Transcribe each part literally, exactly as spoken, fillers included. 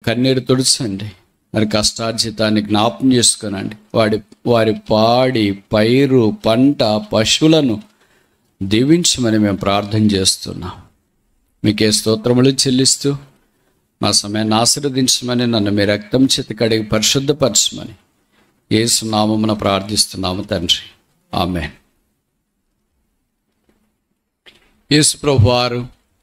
కన్నీరు తుడిచండి. మరి కష్టార్జితాన్ని జ్ఞాపం చేసుకునండి. వాడి వారి పాడి పైరు పంట పశువులను దీవించమని మేము ప్రార్థన చేస్తున్నాం. మీకే స్తోత్రములు చెల్లిస్తూ మా సమయాన్ని ఆశీర్వదించమని, నన్ను మీ రక్తం చేతి కడిగి పరిశుద్ధపరచమని యేసు నామమున ప్రార్థిస్తున్నాము తండ్రి, ఆమేన్. యేసు ప్రభువారు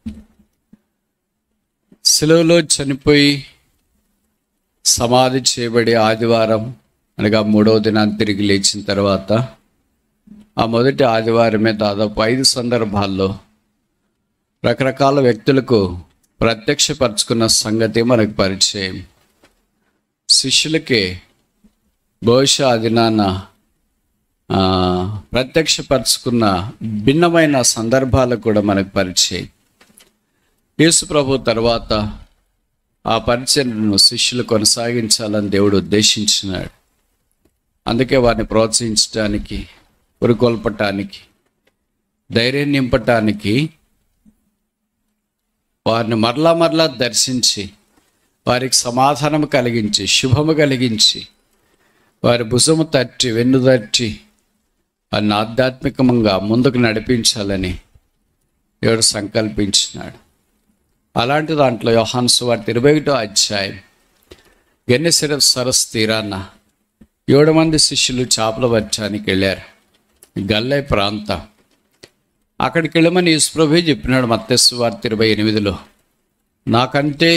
శిలువలో చనిపోయి సమాధి చేయబడి ఆదివారం అనగా మూడవ దినాన్ని తిరిగి లేచిన తర్వాత ఆ మొదటి ఆదివారమే దాదాపు ఐదు సందర్భాల్లో రకరకాల వ్యక్తులకు ప్రత్యక్షపరచుకున్న సంగతి మనకు పరిచయం. శిష్యులకే బహుశా ఆ దినాన ప్రత్యక్షపరచుకున్న భిన్నమైన సందర్భాలు కూడా మనకు పరిచయం. యేసు ప్రభు తర్వాత ఆ పరిచయను శిష్యులు కొనసాగించాలని దేవుడు ఉద్దేశించినాడు. అందుకే వారిని ప్రోత్సహించడానికి, పురికొల్పటానికి, ధైర్యం నింపటానికి, వారిని మరలా మరలా దర్శించి వారికి సమాధానం కలిగించి శుభము కలిగించి వారి భుజము తట్టి వెన్ను తట్టి వారిని ఆధ్యాత్మికంగా ముందుకు నడిపించాలని దేవుడు సంకల్పించినాడు. అలాంటి దాంట్లో యోహాను సువార్త ఇరవై ఒకటో అధ్యాయం గెన్నెసరెత్ సరస్సు తీరాన ఏడు మంది శిష్యులు చేపలు పట్టడానికి వెళ్ళారు. గల్లై ప్రాంతం. అక్కడికి వెళ్ళమని యేసుప్రభువే చెప్పినాడు మత్తయి సువార్త ఇరవై ఎనిమిదిలో. నాకంటే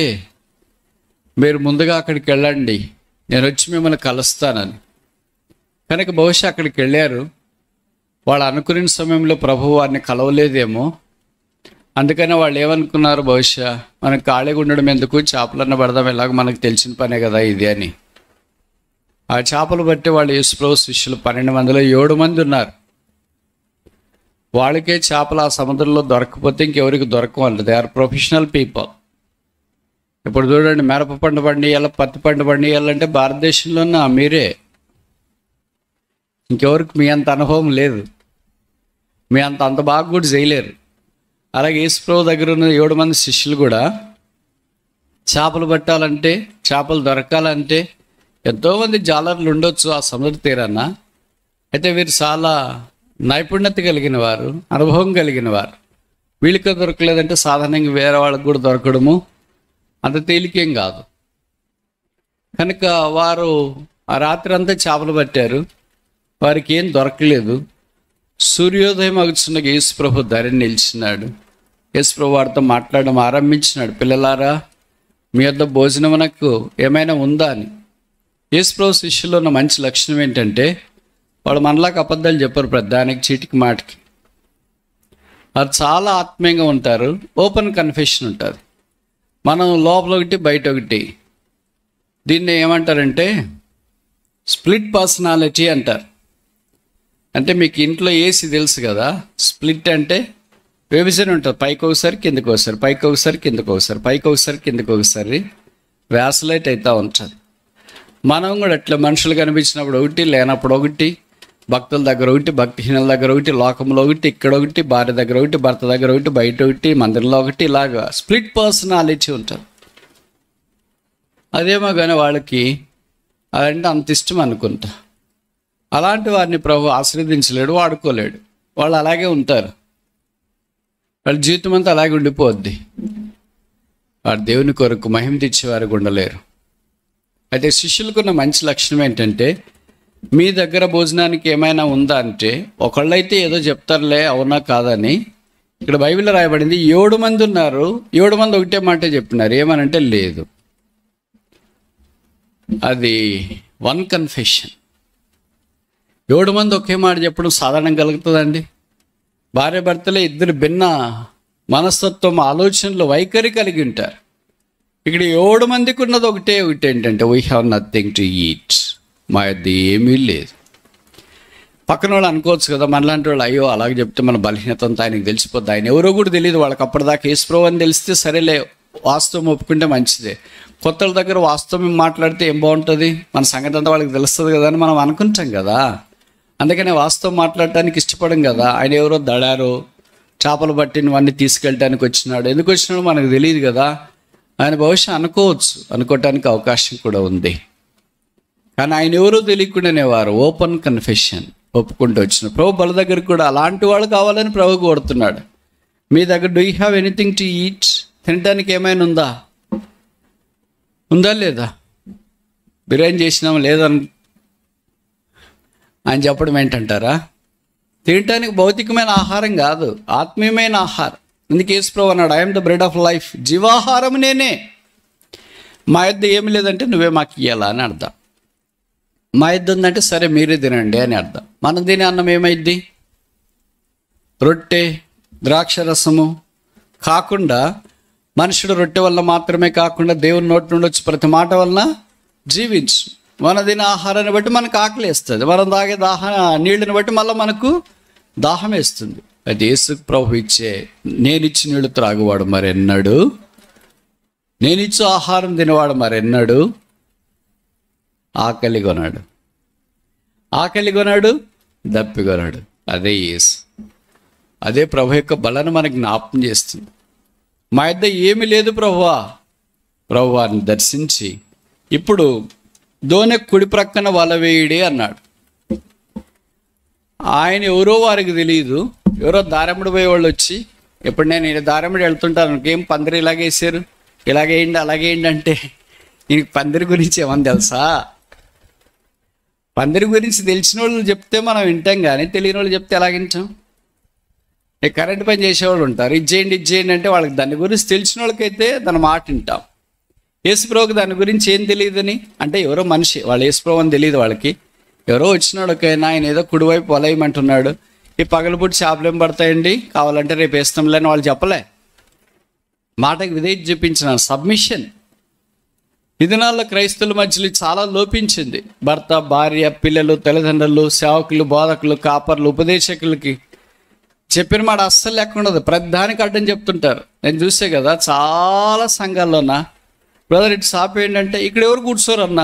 మీరు ముందుగా అక్కడికి వెళ్ళండి, నేను వచ్చి మిమ్మల్ని కలుస్తానని. కనుక బహుశా అక్కడికి వెళ్ళారు. వాళ్ళు అనుకున్న సమయంలో ప్రభువు వారిని కలవలేదేమో. అందుకని వాళ్ళు ఏమనుకున్నారు, బహుశా మనకు ఖాళీగా ఉండడం ఎందుకు, చేపలన్న పడదాం, ఎలాగో మనకు తెలిసిన పనే కదా ఇది అని. ఆ చేపలు బట్టి వాళ్ళు యేసుప్రభు శిష్యులు పన్నెండు మందిలో ఏడు మంది ఉన్నారు. వాళ్ళకే చేపలు ఆ సముద్రంలో దొరకపోతే ఇంకెవరికి దొరకవాలి. They are professional people. ఇప్పుడు చూడండి, మిరప పండు పండియాలి, పత్తి పండు పండియాలంటే భారతదేశంలోనే మీరే. ఇంకెవరికి మీ అంత అనుభవం లేదు, మీ అంత అంత బాగా కూడా చేయలేరు. అలాగే యేసుప్రభు దగ్గర ఉన్న ఏడు మంది శిష్యులు కూడా చేపలు పట్టాలంటే, చేపలు దొరకాలంటే ఎంతోమంది జాలర్లు ఉండొచ్చు ఆ సముద్ర తీరాన. అయితే వీరు చాలా నైపుణ్యత కలిగిన వారు, అనుభవం కలిగిన వారు. వీళ్ళకి దొరకలేదంటే సాధారణంగా వేరే వాళ్ళకి కూడా దొరకడము అంత తేలికేం కాదు. కనుక వారు ఆ రాత్రి అంతా చేపలు పట్టారు, వారికి ఏం దొరకలేదు. సూర్యోదయం అగుచున్న యేసుప్రభు ధరిని నిలిచినాడు. యేసుప్రభు వారితో మాట్లాడడం ఆరంభించినాడు. పిల్లలారా, మీ వద్ద భోజనమునకు ఏమైనా ఉందా అని. యేసుప్రభు శిష్యుల్లో ఉన్న మంచి లక్షణం ఏంటంటే వాళ్ళు మనలాగా అబద్ధాలు చెప్పరు, ప్రధానికి చీటికి మాటికి. వారు చాలా ఆత్మీయంగా ఉంటారు, ఓపెన్ కన్ఫెషన్ ఉంటుంది. మనం లోపల ఒకటి బయట ఒకటి. దీన్ని ఏమంటారంటే స్ప్లిట్ పర్సనాలిటీ అంటారు. అంటే మీకు ఇంట్లో ఏసీ తెలుసు కదా, స్ప్లిట్ అంటే విభజన ఉంటుంది. పైకి ఒకసారి కిందకి ఒకసారి, పైకి ఒకసారి కిందకి ఒకసారి, పైకి ఒకసారి కిందకి ఒకసారి వ్యాసలైట్ అవుతూ ఉంటుంది. మనం కూడా అట్లా మనుషులు కనిపించినప్పుడు ఒకటి, లేనప్పుడు ఒకటి, భక్తుల దగ్గర ఒకటి, భక్తిహీనుల దగ్గర ఒకటి, లోకంలో ఒకటి, ఇక్కడ ఒకటి, భార్య దగ్గర ఒకటి, భర్త దగ్గర ఒకటి, బయట ఒకటి, మందిరంలో ఒకటి, ఇలాగా స్ప్లిట్ పర్సనాలిటీ ఉంటుంది. అదేమో కానీ వాళ్ళకి అదంటే అంత ఇష్టం అనుకుంటా. అలాంటి వారిని ప్రభు ఆశీర్వదించలేడు, వాడుకోలేడు. వాళ్ళు అలాగే ఉంటారు, వాళ్ళ జీవితం అంతా అలాగే ఉండిపోద్ది. వాడు దేవుని కొరకు మహిమ తెచ్చేవారికి ఉండలేరు. అయితే శిష్యులకున్న మంచి లక్షణం ఏంటంటే మీ దగ్గర భోజనానికి ఏమైనా ఉందా అంటే, ఒకళ్ళైతే ఏదో చెప్తారులే అవునా కాదని. ఇక్కడ బైబిల్లో రాయబడింది ఏడు మంది ఉన్నారు, ఏడు మంది ఒకటే మాట చెప్పినారు. ఏమనంటే లేదు. అది వన్ కన్ఫెషన్. ఏడు మంది ఒకే మాట చెప్పడం సాధారణం కలుగుతుందండి. భార్య భర్తలే ఇద్దరు భిన్న మనస్తత్వం, ఆలోచనలు, వైఖరి కలిగి ఉంటారు. ఇక్కడ ఏడు మందికి ఉన్నది ఒకటే ఒకటి ఏంటంటే we have nothing to eat. మా అది ఏమీ లేదు. పక్కన వాళ్ళు అనుకోవచ్చు కదా, మనలాంటి వాళ్ళు అయ్యో అలాగే చెప్తే మన బలహీనత అంతా ఆయనకు తెలిసిపోద్ది. ఆయన ఎవరో కూడా తెలియదు వాళ్ళకి. అప్పటిదాకా యేసుప్రభు అని తెలిస్తే సరేలే, వాస్తవం ఒప్పుకుంటే మంచిదే. కొత్తల దగ్గర వాస్తవం మాట్లాడితే ఏం బాగుంటుంది, మన సంగతి అంతా వాళ్ళకి తెలుస్తుంది కదా అని మనం అనుకుంటాం కదా. అందుకనే వాస్తవం మాట్లాడటానికి ఇష్టపడం కదా. ఆయన ఎవరో దడారో చేపలు పట్టినవన్నీ తీసుకెళ్ళడానికి వచ్చినాడు. ఎందుకు వచ్చినాడో మనకు తెలియదు కదా. ఆయన బహుశా అనుకోవచ్చు, అనుకోవటానికి అవకాశం కూడా ఉంది. కానీ ఆయన ఎవరో తెలియకుండానే వారు ఓపెన్ కన్ఫెషన్ ఒప్పుకుంటూ వచ్చిన ప్రభు బల దగ్గర కూడా అలాంటి వాళ్ళు కావాలని ప్రభు కోరుతున్నాడు. మీ దగ్గర do you have anything to eat? తినడానికి ఏమైనా ఉందా? ఉందా లేదా? బిర్యానీ చేసినాం లేదని ఆయన చెప్పడం ఏంటంటారా? తినటానికి భౌతికమైన ఆహారం కాదు, ఆత్మీయమైన ఆహారం. అందుకే యేసు ప్రభు అన్నాడు, I'm the bread of life, జీవాహారం నేనే. మా యొద్ద ఏమి లేదంటే నువ్వే మాకు ఇయ్యాలా అని అర్థం. మా యొద్ద ఉందంటే సరే మీరే తినండి అని అర్థం. మనం తినే అన్నం ఏమైద్ది? రొట్టె, ద్రాక్ష రసము కాకుండా, మనుషుడు రొట్టె వల్ల మాత్రమే కాకుండా దేవుని నోటి నుండి వచ్చి ప్రతి మాట వలన జీవించు. మన తినే ఆహారాన్ని బట్టి మనకు ఆకలి వేస్తుంది, మనం తాగే దాహ నీళ్ళని బట్టి మళ్ళీ మనకు దాహం వేస్తుంది. అది యేసు ప్రభు ఇచ్చే నేనిచ్చి నీళ్ళు త్రాగువాడు మరెన్నడు, నేనిచ్చు ఆహారం తినేవాడు మరెన్నడు ఆకలి కొనాడు, ఆకలి కొనాడు, దప్పి కొనాడు. అదే యేసు. అదే ప్రభు యొక్క బలను మనకు జ్ఞాపకం చేస్తుంది. మా యొద్ద ఏమీ లేదు ప్రభువా, ప్రభువాన్ని దర్శించి ఇప్పుడు దోనె కుడి ప్రక్కన వల వేయుడే అన్నాడు. ఆయన ఎవరో వారికి తెలియదు. ఎవరో దారముడు పోయేవాళ్ళు వచ్చి, ఇప్పుడు నేను దారముడు వెళ్తుంటాను, ఇంకేం పందిరి ఇలాగేసారు, ఇలాగేయండి అలాగేయండి అంటే నీకు పందిరి గురించి ఏమని తెలుసా? పందిరి గురించి తెలిసిన వాళ్ళు చెప్తే మనం వింటాం, కానీ తెలియని వాళ్ళు చెప్తే ఎలా వింటాం? కరెంట్ పని చేసేవాళ్ళు ఉంటారు, ఇది చేయండి ఇది చేయండి అంటే వాళ్ళకి దాని గురించి తెలిసిన వాళ్ళకైతే దాని మాట వింటాం. యేసుప్రభుకి దాని గురించి ఏం తెలియదని అంటే ఎవరో మనిషి, వాళ్ళు యేసుప్రభు అని తెలియదు వాళ్ళకి. ఎవరో వచ్చినాడుకైనా ఆయన ఏదో కుడివైపు వలయమంటున్నాడు, ఈ పగలపూటి చేపలు ఏం పడతాయండి, కావాలంటే రేపు వేస్తాంలే అని వాళ్ళు చెప్పలే. మాటకి విధేయత చూపించిన సబ్మిషన్ ఈ దినాల్లో క్రైస్తవుల మధ్యలో చాలా లోపించింది. భర్త, భార్య, పిల్లలు, తల్లిదండ్రులు, సేవకులు, బోధకులు, కాపర్లు, ఉపదేశకులకి చెప్పిన మాట అస్సలు లేకుండా ప్రతి దానికి అడ్డం చెప్తుంటారు. నేను చూసే కదా చాలా సంఘాల్లోనా, బ్రదర్ ఇటు షాప్ ఏంటంటే ఇక్కడ ఎవరు కూర్చోరు అన్నా,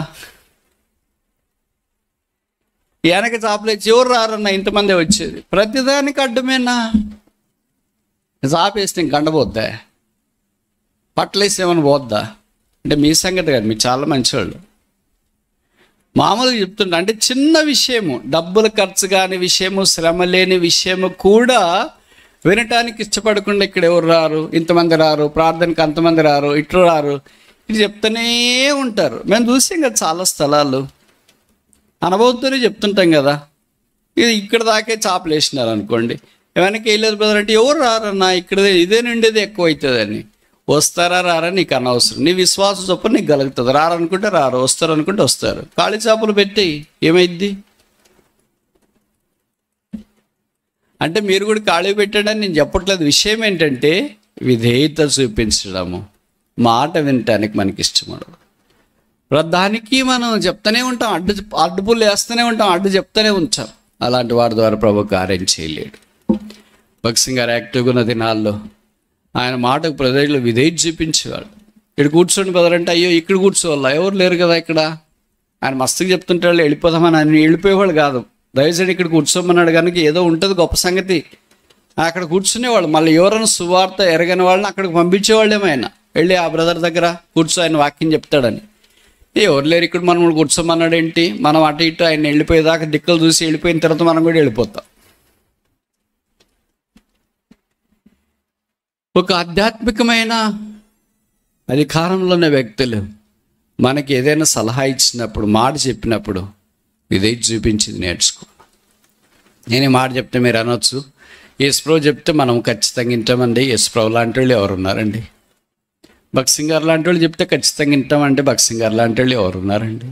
వెనక చాపలేసి ఎవరు రారన్నా, ఇంతమందే వచ్చేది. ప్రతిదానికి అడ్డమేనా? చాప వేస్తే ఇంక కండబోద్దా, పట్లేసి ఏమైనా పోద్దా అంటే మీ సంగతి కాదు, మీరు చాలా మంచివాళ్ళు. మామూలుగా చెప్తుంటా అంటే చిన్న విషయము, డబ్బులు ఖర్చు కాని విషయము, శ్రమ లేని విషయము కూడా వినటానికి ఇష్టపడకుండా ఇక్కడ ఎవరు రారు, ఇంతమంది రారు, ప్రార్థనకి అంతమంది రారు, ఇట్లు రారు, ఇది చెప్తూనే ఉంటారు. మేము చూసాం కదా చాలా స్థలాలు, అనుభవంతోనే చెప్తుంటాం కదా. ఇది ఇక్కడ దాకే చాపలు వేసినారు అనుకోండి, వెనక్కి వెళ్ళేది బ్రదర్ అంటే ఎవరు రారన్నా, ఇక్కడ ఇదే నిండేది ఎక్కువ అవుతుందని. వస్తారా రారా నీకు అనవసరం, నీ విశ్వాసం చొప్పున నీకు కలుగుతుంది. రారనుకుంటే రారు, వస్తారు అనుకుంటే వస్తారు. ఖాళీ చేపలు పెట్టి ఏమైద్ది అంటే మీరు కూడా ఖాళీ పెట్టాడని నేను చెప్పట్లేదు. విషయం ఏంటంటే విధేయత చూపించడము, మాట వినటానికి మనకి ఇష్టం ఉండదు. దానికి మనం చెప్తూనే ఉంటాం, అడ్డు అడ్డుపుల్లు వేస్తూనే ఉంటాం, అడ్డు చెప్తూనే ఉంచాం. అలాంటి వారి ద్వారా ప్రభు కార్యం చేయలేడు. భక్సింగ్ గారు యాక్టివ్గా ఉన్న దినాల్లో ఆయన మాటకు ప్రజలు విధేయత చూపించేవాడు. ఇక్కడ కూర్చోండి బదరంటే అయ్యో ఇక్కడ కూర్చోవాలా, ఎవరు లేరు కదా ఇక్కడ. ఆయన మస్తుగా చెప్తుంటే వాళ్ళు వెళ్ళిపోదామని ఆయన వెళ్ళిపోయేవాళ్ళు కాదు. దయచేసి ఇక్కడ కూర్చోమన్నాడు కనుక ఏదో ఉంటుంది గొప్ప సంగతి, అక్కడ కూర్చునేవాళ్ళు. మళ్ళీ ఎవరైనా సువార్త ఎరగని వాళ్ళని అక్కడికి పంపించేవాళ్ళు ఏమైనా, వెళ్ళి ఆ బ్రదర్ దగ్గర కూర్చో ఆయన వాక్యం చెప్తాడని. ఎవరు లేరు ఇక్కడ మనం కూర్చోమన్నాడు ఏంటి, మనం అటు ఇటు ఆయన వెళ్ళిపోయేదాకా దిక్కులు చూసి వెళ్ళిపోయిన తర్వాత మనం కూడా వెళ్ళిపోతాం. ఒక ఆధ్యాత్మికమైన అధికారంలో ఉన్న వ్యక్తులు మనకి ఏదైనా సలహా ఇచ్చినప్పుడు, మాట చెప్పినప్పుడు ఇదే చూపించింది నేర్చుకో. నేనే మాట చెప్తే మీరు అనొచ్చు, యేసుప్రభు చెప్తే మనం ఖచ్చితంగా వింటామండి. యేసుప్రభు లాంటి వాళ్ళు ఎవరు ఉన్నారండి? భక్సింగ్ గారు లాంటి వాళ్ళు చెప్తే ఖచ్చితంగా వింటామంటే భక్సింగ్ గారు లాంటి వాళ్ళు ఎవరు ఉన్నారండి?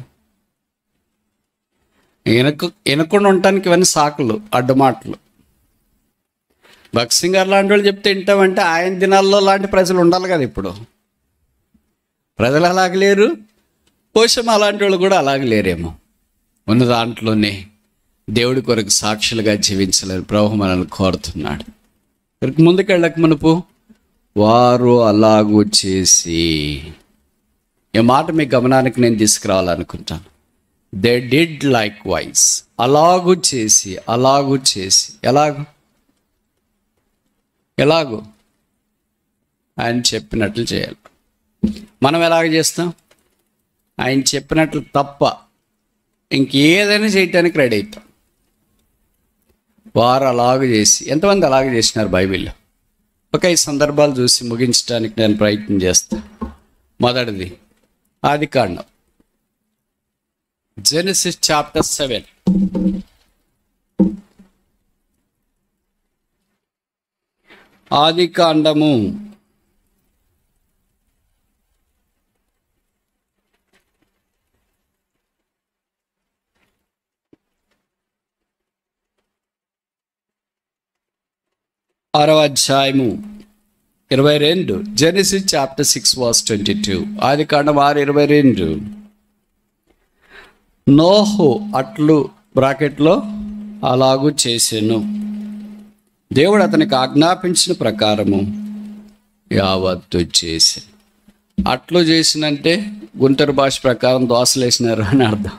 వెనక వెనకుండా ఉండటానికి ఇవన్నీ సాకులు, అడ్డమాటలు. భక్సింగ్ గారు లాంటి వాళ్ళు చెప్తే వింటామంటే ఆయన దినాల్లో లాంటి ప్రజలు ఉండాలి కదా. ఇప్పుడు ప్రజలు అలాగ లేరు, పోషం అలాంటి వాళ్ళు కూడా అలాగ లేరేమో. ఉన్న దాంట్లోనే దేవుడి కొరకు సాక్షులుగా జీవించాలని ప్రభు మనల్ని కోరుతున్నాడు. ముందుకెళ్ళక మునుపు వారు అలాగూ చేసి, ఈ మాట మీ గమనానికి నేను తీసుకురావాలనుకుంటాను. దే డిడ్ లైక్ వైజ్, అలాగూ చేసి, అలాగూ చేసి, ఎలాగూ ఎలాగూ ఆయన చెప్పినట్లు చేయాలి. మనం ఎలాగ చేస్తాం? ఆయన చెప్పినట్లు తప్ప ఇంకేదైనా చేయటానికి రెడీ అవుతాం. వారు అలాగ చేసి, ఎంతమంది అలాగ చేసినారు బైబిల్లో? ఒక ఐదు సందర్భాలు చూసి ముగించడానికి నేను ప్రయత్నం చేస్తాను. మొదటిది ఆదికాండం, జెనసిస్ చాప్టర్ సెవెన్. ఆదికాండము ఆరవ అధ్యాయము ఇరవై రెండు. Genesis chapter six verse twenty two. ఆదికాండం ఆరు ఇరవై రెండు. నోహు అట్లు బ్రాకెట్లో అలాగూ చేసెను, దేవుడు అతనికి ఆజ్ఞాపించిన ప్రకారము యావత్తు చేసి. అట్లు చేసినంటే గుంటూరు భాష ప్రకారం దోశలు వేసినారు అని అర్థం.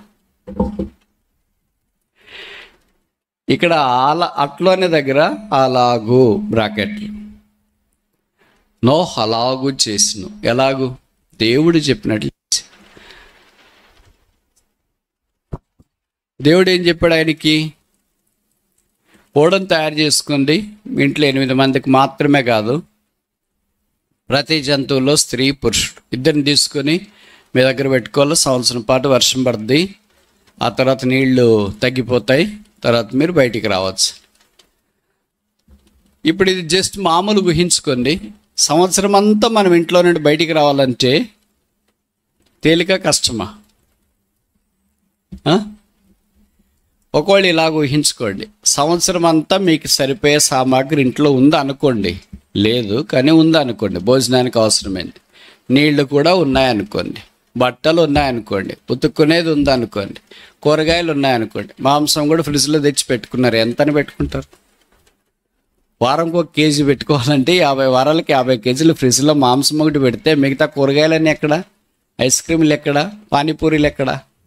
ఇక్కడ అలా అట్లు అనే దగ్గర అలాగూ బ్రాకెట్లు. నోహ్ అలాగూ చేసిను. ఎలాగూ? దేవుడు చెప్పినట్లు. దేవుడు ఏం చెప్పాడు ఆయనకి? ఓడను తయారు చేసుకోండి, మీ ఇంట్లో ఎనిమిది మందికి మాత్రమే కాదు, ప్రతి జంతువుల్లో స్త్రీ పురుషుడు ఇద్దరిని తీసుకొని మీ దగ్గర పెట్టుకోవాలి. సంవత్సరం పాటు వర్షం పడుద్ది, ఆ తర్వాత నీళ్లు తగ్గిపోతాయి, తర్వాత మీరు బయటికి రావచ్చు. ఇప్పుడు ఇది జస్ట్ మామూలు ఊహించుకోండి. సంవత్సరం అంతా మనం ఇంట్లో నుండి బయటికి రావాలంటే తేలిక కష్టమా? ఒకవేళ ఇలాగ ఊహించుకోండి, సంవత్సరం అంతా మీకు సరిపోయే సామాగ్రి ఇంట్లో ఉందా అనుకోండి. లేదు కానీ ఉందా అనుకోండి, భోజనానికి అవసరమైంది, నీళ్లు కూడా ఉన్నాయనుకోండి, బట్టలు ఉన్నాయనుకోండి, ఉతుక్కునేది ఉందనుకోండి, కూరగాయలు ఉన్నాయనుకోండి, మాంసం కూడా ఫ్రిడ్జ్లో తెచ్చి పెట్టుకున్నారు. ఎంతని పెట్టుకుంటారు? వారంకి ఒక కేజీ పెట్టుకోవాలంటే యాభై వారాలకి యాభై కేజీలు ఫ్రిడ్జ్లో మాంసం ఒకటి పెడితే మిగతా కూరగాయలన్నీ ఎక్కడ? ఐస్ క్రీములు ఎక్కడ? పానీపూరీలు ఎక్కడ?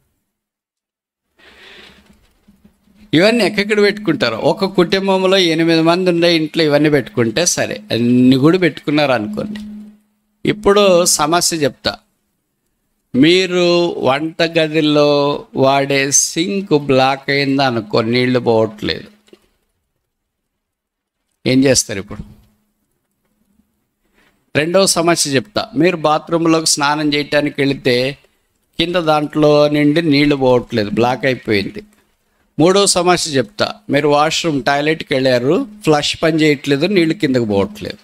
ఇవన్నీ ఎక్కడెక్కడ పెట్టుకుంటారు? ఒక కుటుంబంలో ఎనిమిది మంది ఉండే ఇంట్లో ఇవన్నీ పెట్టుకుంటే సరే, అన్ని కూడా పెట్టుకున్నారు అనుకోండి. ఇప్పుడు సమస్య చెప్తా. మీరు వంటగదిలో వాడే సింక్ బ్లాక్ అయింది అనుకో, నీళ్లు పోవట్లేదు, ఏం చేస్తారు ఇప్పుడు? రెండవ సమస్య చెప్తా. మీరు బాత్రూంలోకి స్నానం చేయటానికి వెళితే కింద దాంట్లో నుండి నీళ్లు పోవట్లేదు, బ్లాక్ అయిపోయింది. మూడవ సమస్య చెప్తా. మీరు వాష్రూమ్ టాయిలెట్కి వెళ్ళారు, ఫ్లష్ పని చేయట్లేదు, నీళ్లు కిందకు పోవట్లేదు.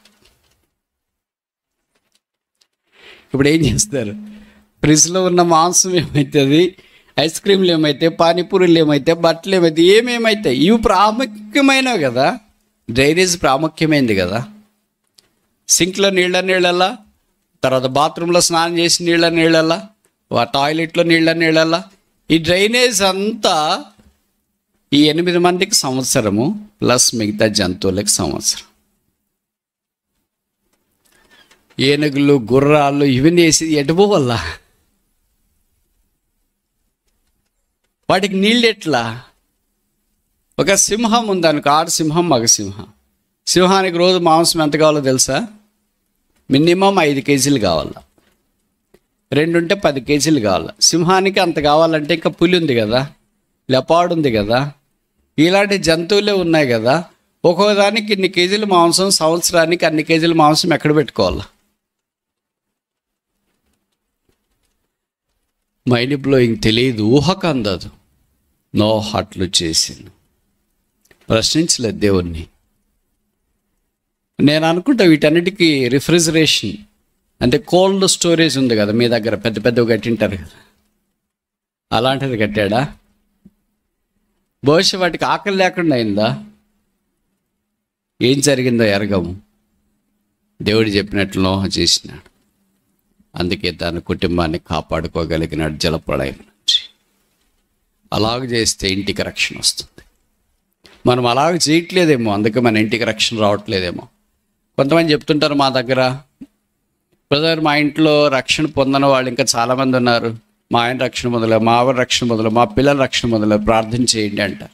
ఇప్పుడు ఏం చేస్తారు? ఫ్రిడ్జ్లో ఉన్న మాంసం ఏమవుతుంది, ఐస్ క్రీమ్లు ఏమైతే, పానీపూరీలు ఏమైతే, బట్టలు ఏమైతే, ఏమేమైతే, ఇవి ప్రాముఖ్యమైనవి కదా. డ్రైనేజ్ ప్రాముఖ్యమైనది కదా. సింక్లో నీళ్ళ నీళ్ళల్లా, తర్వాత బాత్రూంలో స్నానం చేసి నీళ్ళ నీళ్ళల్లా, టాయిలెట్లో నీళ్ళ నీళ్ళల్లా, ఈ డ్రైనేజ్ అంతా ఈ ఎనిమిది మందికి సంవత్సరము ప్లస్ మిగతా జంతువులకి సంవత్సరం. ఏనుగులు, గుర్రాలు ఇవన్నీ వేసి ఎటుపోవల్ల వాటికి నీళ్ళు ఎట్లా? ఒక సింహం ఉందనుకో, ఆడ సింహం, మగ సింహం. సింహానికి రోజు మాంసం ఎంత కావాలో తెలుసా? మినిమం ఐదు కేజీలు కావాల, రెండుంటే పది కేజీలు కావాలి. సింహానికి అంత కావాలంటే ఇంకా పులి ఉంది కదా, లెపార్డ్ ఉంది కదా, ఇలాంటి జంతువులే ఉన్నాయి కదా. ఒక్కోదానికి ఇన్ని కేజీల మాంసం, సంవత్సరానికి అన్ని కేజీల మాంసం ఎక్కడ పెట్టుకోవాలి? Mind blowing. తెలియదు, ఊహకు అందదు. నోహ్ అట్లు చేసింది. ప్రశ్నించలేదు దేవుణ్ణి. నేను అనుకుంటా వీటన్నిటికీ రిఫ్రిజరేషన్ అంటే కోల్డ్ స్టోరేజ్ ఉంది కదా మీ దగ్గర, పెద్ద పెద్దవి కట్టింటారు కదా, అలాంటిది కట్టాడా? బహుశా వాటికి ఆకలి లేకుండా అయిందా? ఏం జరిగిందో ఎరగము. దేవుడు చెప్పినట్లు నోహ చేసినాడు. అందుకే తన కుటుంబాన్ని కాపాడుకోగలిగినాడు జలప్రళయం నుంచి. అలాగ చేస్తే ఇంటికి రక్షణ వస్తుంది. మనం అలాగ చేయట్లేదేమో, అందుకే మన ఇంటికి రక్షణ రావట్లేదేమో. కొంతమంది చెప్తుంటారు మా దగ్గర, బ్రదర్ మా ఇంట్లో రక్షణ పొందిన వాళ్ళు ఇంకా చాలామంది ఉన్నారు, మా ఆయన రక్షణ మొదలు, మా ఆవిడ రక్షణ మొదలు, మా పిల్లల రక్షణ మొదలు, ప్రార్థన చేయండి అంట.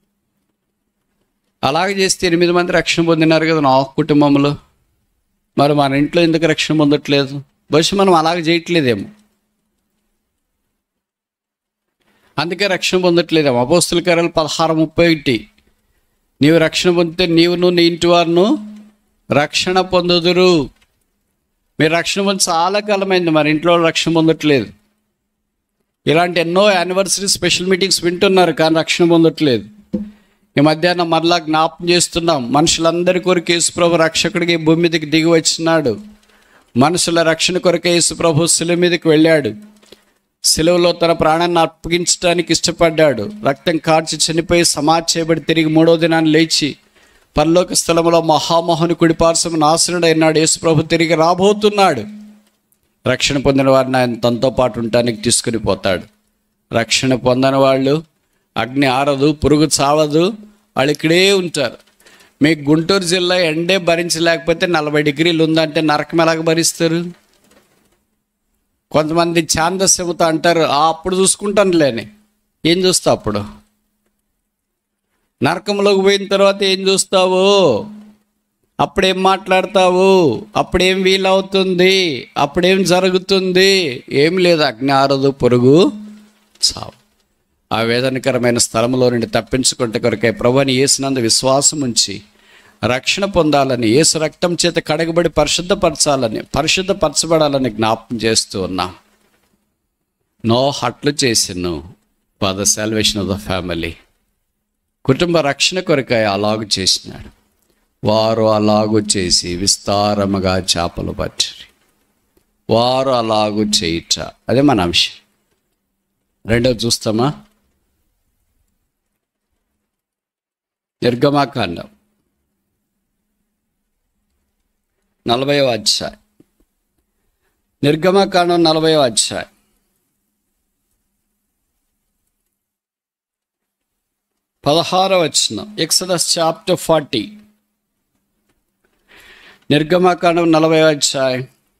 అలాగే చేస్తే ఎనిమిది మంది రక్షణ పొందినారు కదా నా కుటుంబంలో, మరి మన ఇంట్లో ఎందుకు రక్షణ పొందట్లేదు? బహుశా మనం అలాగ చేయట్లేదేమో, అందుకే రక్షణ పొందట్లేదేమో. అపోస్తుల కార్యాలు పదహారు ముప్పై ఒకటి, నీవు రక్షణ పొందితే నీవును నీ ఇంటి వారును రక్షణ పొందుదురు. మీరు రక్షణ పొంది చాలా కాలమైంది, మరి ఇంట్లో రక్షణ పొందట్లేదు. ఇలాంటి ఎన్నో యానివర్సరీ స్పెషల్ మీటింగ్స్ వింటున్నారు కానీ రక్షణ పొందట్లేదు. ఈ మధ్యాహ్నం మరలా జ్ఞాపం చేస్తున్నాం, మనుషులందరి కొరకు యేసుప్రభు రక్షకుడికి భూమి మీదకి దిగి వచ్చినాడు. మనుషుల రక్షణ కొరకే యేసుప్రభు శిలువ మీదకి వెళ్ళాడు. శిలువలో తన ప్రాణాన్ని అప్పగించడానికి ఇష్టపడ్డాడు. రక్తం కార్చి చనిపోయి సమాధి చేయబడి తిరిగి మూడో దినాన్ని లేచి పరలోక స్థలంలో మహామోహను కుడిపార్శ్వమున ఆసీనుడైనాడు. యేసుప్రభు తిరిగి రాబోతున్నాడు. రక్షణ పొందిన వారిని ఆయన తనతో పాటు ఉండటానికి తీసుకుని పోతాడు. రక్షణ పొందని వాళ్ళు అగ్ని ఆరదు, పురుగు చావదు, వాళ్ళు ఇక్కడే ఉంటారు. మీకు గుంటూరు జిల్లా ఎండే భరించలేకపోతే నలభై డిగ్రీలు ఉందంటే నరకం ఎలాగ భరిస్తారు? కొంతమంది ఛాందస్యముతో అంటారు, ఆ అప్పుడు చూసుకుంటాను లేని. ఏం చూస్తావు అప్పుడు? నరకంలోకి పోయిన తర్వాత ఏం చూస్తావు? అప్పుడేం మాట్లాడతావు? అప్పుడేం వీలవుతుంది? అప్పుడేం జరుగుతుంది? ఏం లేదు, అగ్ని ఆరదు, పురుగు చావు. ఆ వేదనకరమైన స్థలంలో నుండి తప్పించుకుంటే కొరకే ప్రభువుని యేసునందు విశ్వాసం ఉంచి రక్షణ పొందాలని, యేసు రక్తం చేత కడగబడి పరిశుద్ధపరచాలని, పరిశుద్ధపరచబడాలని జ్ఞాపకం చేస్తూ ఉన్నాం. నోహ అట్లు చేసిను for the salvation of the family. కుటుంబ రక్షణ కొరకై అలాగు చేసినాడు. వారు అలాగు చేసి విస్తారముగా చేపలు పట్టిరి. వారు అలాగు చేయుట, అదే మన అంశం. రెండోది చూస్తామా? నిర్గమాకాండం నలభైవ అధ్యాయం. నిర్గమాకాండం నలభైవ అధ్యాయం పదహారవ వచనం. Exodus chapter forty. నిర్గమాకాండం నలభై అధ్యాయం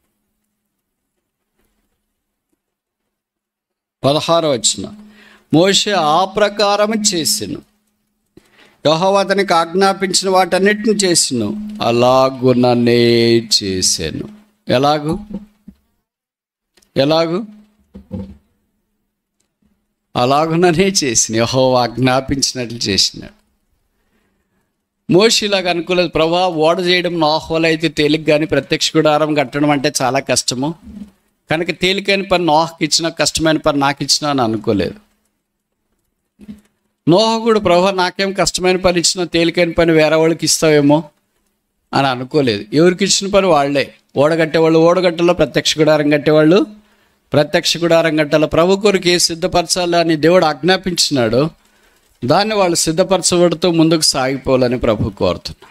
పదహారవ వచనం. మోషే ఆ ప్రకారం చేసెను, యెహోవా అతనికి ఆజ్ఞాపించిన వాటన్నిటిని చేసెను, అలాగుననే చేశాను. ఎలాగు ఎలాగు అలాగుననే చేసిన, యెహోవా ఆజ్ఞాపించినట్లు చేసినాడు. మోషేలాగా అనుకోలేదు. ప్రభా, ఓడ చేయడం నోహోలో అయితే తేలిక, కానీ ప్రత్యక్ష గుడారం కట్టడం అంటే చాలా కష్టము, కనుక తేలికైన పని నోహకి ఇచ్చిన, కష్టమైన పని నాకు ఇచ్చినా అని అనుకోలేదు. నోహ కూడా ప్రభా నాకేం కష్టమైన పని ఇచ్చినా తేలికైన పని వేరే వాళ్ళకి ఇస్తావేమో అని అనుకోలేదు. ఎవరికి ఇచ్చిన పని వాళ్ళే. ఓడగట్టేవాళ్ళు ఓడగట్టలో, ప్రత్యక్ష గుడారం కట్టేవాళ్ళు ప్రత్యక్ష గుడారం గట్టాల. ప్రభు కొరకు ఏ సిద్ధపరచాలి అని దేవుడు ఆజ్ఞాపించినాడు, దాన్ని వాళ్ళు సిద్ధపరచబడుతూ ముందుకు సాగిపోవాలని ప్రభు కోరుతున్నాడు.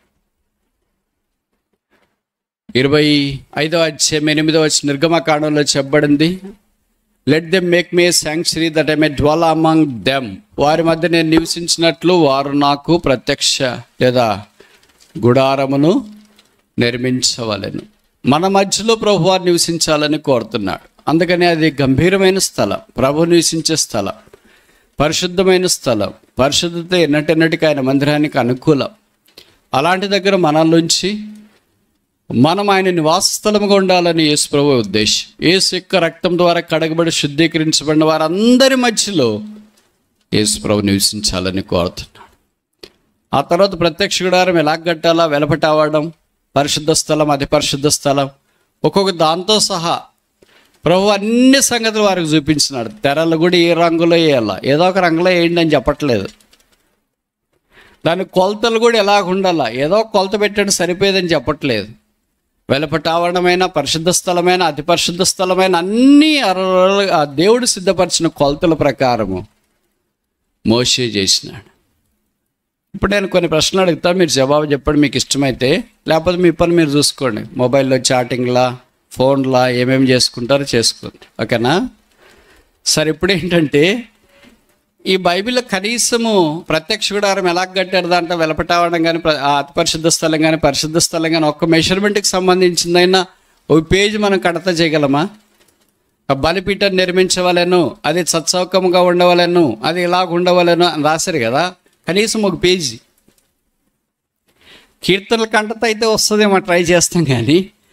ఇరవై ఐదవ అధ్యాయం ఎనిమిదవ వచ్చి నిర్గమకాండంలో చెప్పబడింది, let them make me sanctuary that I may dwell among them. వారి మధ్య నేను నివసించినట్లు వారు నాకు ప్రత్యక్ష లేదా గుడారమును నిర్మించవలెను. మన మధ్యలో ప్రభు వారు నివసించాలని కోరుతున్నాడు. అందుకని అది గంభీరమైన స్థలం, ప్రభు నివసించే స్థలం, పరిశుద్ధమైన స్థలం. పరిశుద్ధత ఎన్నటెన్నటికి ఆయన మందిరానికి అనుకూలం. అలాంటి దగ్గర మనల్లోంచి మనం ఆయన నివాస స్థలముగా ఉండాలని యేసు ప్రభు ఉద్దేశం. యేసు యొక్క రక్తం ద్వారా కడగబడి శుద్ధీకరించబడిన వారందరి మధ్యలో యేసు ప్రభు నివసించాలని కోరుతున్నాడు. ఆ తర్వాత ప్రత్యక్ష గుడారం ఎలా కట్టాలా, వెలపటావడం, పరిశుద్ధ స్థలం, అతి పరిశుద్ధ స్థలం, ఒక్కొక్క దాంతో సహా ప్రభు అన్ని సంగతులు వారికి చూపించినాడు. తెరలు కూడా ఏ రంగులో వేయాలా, ఏదో ఒక రంగులో వేయండి అని చెప్పట్లేదు. దాని కొలతలు కూడా ఎలాగ ఉండాలా, ఏదో కొలత పెట్టండి సరిపోయేదని చెప్పట్లేదు. వెలుపట ఆవరణమైన, పరిశుద్ధ స్థలమైన, అతి పరిశుద్ధ స్థలమైన అన్నీ ఆ దేవుడు సిద్ధపరిచిన కొలతల ప్రకారము మోషే చేసినాడు. ఇప్పుడు నేను కొన్ని ప్రశ్నలు అడుగుతా, మీరు జవాబు చెప్పండి మీకు ఇష్టమైతే, లేకపోతే మీ పని మీరు చూసుకోండి. మొబైల్లో చాటింగ్లా, ఫోన్లా ఏమేమి చేసుకుంటారో చేసుకోండి, ఓకేనా? సరే, ఇప్పుడు ఏంటంటే ఈ బైబిల్లో కనీసము ప్రత్యక్ష గుడారం ఎలా కట్టారు, దాంట్లో వెలపటావడం కానీ, అతి పరిశుద్ధ స్థలం కానీ, పరిశుద్ధ స్థలం కానీ, ఒక్క మెజర్మెంట్కి సంబంధించిందైనా ఒక పేజీ మనం కడత చేయగలమా? బలిపీఠం నిర్మించవలను, అది సత్సౌకముగా ఉండవలను, అది ఇలాగ ఉండవలను అని రాశారు కదా, కనీసం ఒక పేజీ. కీర్తనల కంటత అయితే వస్తుందేమో, ట్రై చేస్తాం, కానీ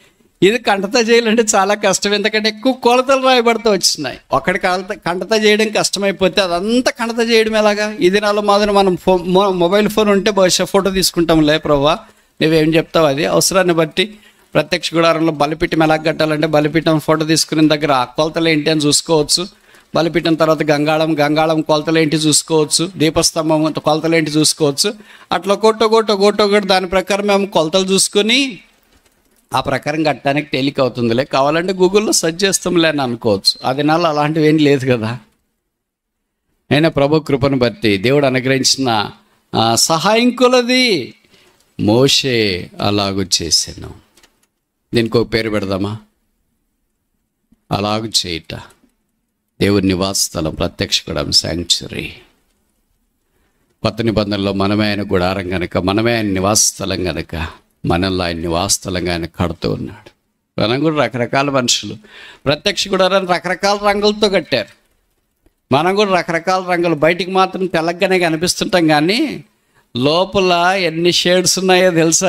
ఇది కంటత చేయాలంటే చాలా కష్టం, ఎందుకంటే ఎక్కువ కొలతలు రాయబడుతూ వచ్చినాయి. ఒకటి కంట కంటత చేయడం కష్టమైపోతే అదంతా కంటత చేయడం ఎలాగా? ఈ దినాల్లో మాదిరి మనం ఫో మొబైల్ ఫోన్ ఉంటే బహుశా ఫోటో తీసుకుంటాంలే, ప్రభువా నువ్వేం చెప్తావు, అది అవసరాన్ని బట్టి. ప్రత్యక్ష గుడారంలో బలిపీఠం ఎలా కట్టాలంటే బలిపీఠం ఫోటో తీసుకునే దగ్గర ఆ కొలతలు ఏంటి అని చూసుకోవచ్చు. బలిపీఠం తర్వాత గంగాళం, గంగాళం కొలతలు ఏంటి చూసుకోవచ్చు. దీపస్తంభం కొలతలు ఏంటి చూసుకోవచ్చు. అట్లా కొట్టో కొట్టో కొట్టో కొట్టు దాని ప్రకారం మేము కొలతలు చూసుకొని ఆ ప్రకారం కట్టడానికి తేలిక అవుతుందిలే, కావాలంటే గూగుల్లో సెర్చ్ చేస్తాంలే అని అనుకోవచ్చు. అది నాలో అలాంటివి ఏం లేదు కదా. అయినా ప్రభు కృపను బట్టి దేవుడు అనుగ్రహించిన సహాయం కొలది మోషే అలాగూ చేశాను. దీనికి ఒక పేరు పెడదామా? అలాగూ చేయట. దేవుని నివాస స్థలం, ప్రత్యక్ష గుడారం, శాంక్చురీ. కొత్త నిబంధనలో మనమే ఆయన గుడారం కనుక, మనమే ఆయన నివాస స్థలం కనుక, మనల్ని ఆయన నివాస స్థలంగా ఆయన కడుతూ ఉన్నాడు. మనం కూడా రకరకాల మనుషులు ప్రత్యక్ష గుడారాన్ని రకరకాల రంగులతో కట్టారు. మనం కూడా రకరకాల రంగులు, బయటికి మాత్రం తెల్లగానే కనిపిస్తుంటాం కానీ లోపల ఎన్ని షేడ్స్ ఉన్నాయో తెలుసా?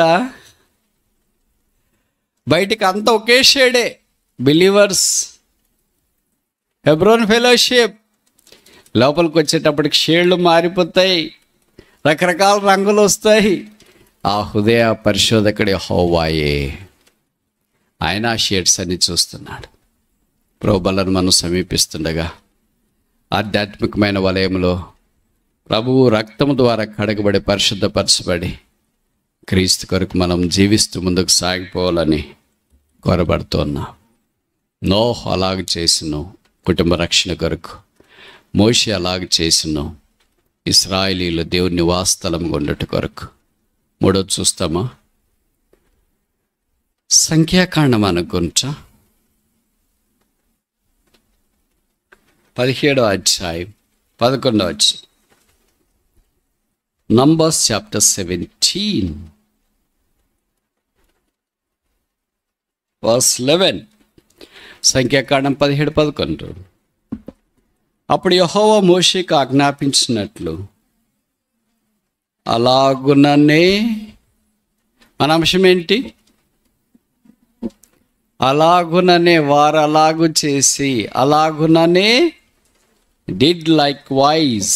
బయటికి అంతా ఒకే షేడే. బిలీవర్స్, హెబ్రోన్ ఫెలోషిప్, లోపలికి వచ్చేటప్పటికి షేడ్లు మారిపోతాయి, రకరకాల రంగులు వస్తాయి. ఆ హృదయ పరిశోధకుడి యెహోవాయే, ఆయన ఆ షేడ్స్ అన్ని చూస్తున్నాడు. ప్రభువులను మనం సమీపిస్తుండగా ఆధ్యాత్మికమైన వలయంలో ప్రభువు రక్తము ద్వారా కడగబడి పరిశుద్ధపరచబడి క్రీస్తు కొరకు మనం జీవిస్తూ ముందుకు సాగిపోవాలని కోరబడుతున్నాం. నోహ్ అలాగ చేసిను కుటుంబ రక్షణ కొరకు, మోషే అలాగ చేసిను ఇశ్రాయేలీయులు దేవుని నివాస స్థలం ఉండట కొరకు. మూడోది చూస్తామా? సంఖ్యాకాండం అనుకుంటా పదిహేడో అధ్యాయం పదకొండో అధ్యాయం. Numbers chapter seventeen verse eleven. సంఖ్యాకాండం పదిహేడు పదకొండు. అప్పుడు యెహోవా మోషేకు ఆజ్ఞాపించినట్లు అలాగుననే. మన అంశం ఏంటి? అలాగుననే, వారు అలాగు చేసి, అలాగుననే డిడ్ లైక్ వైజ్.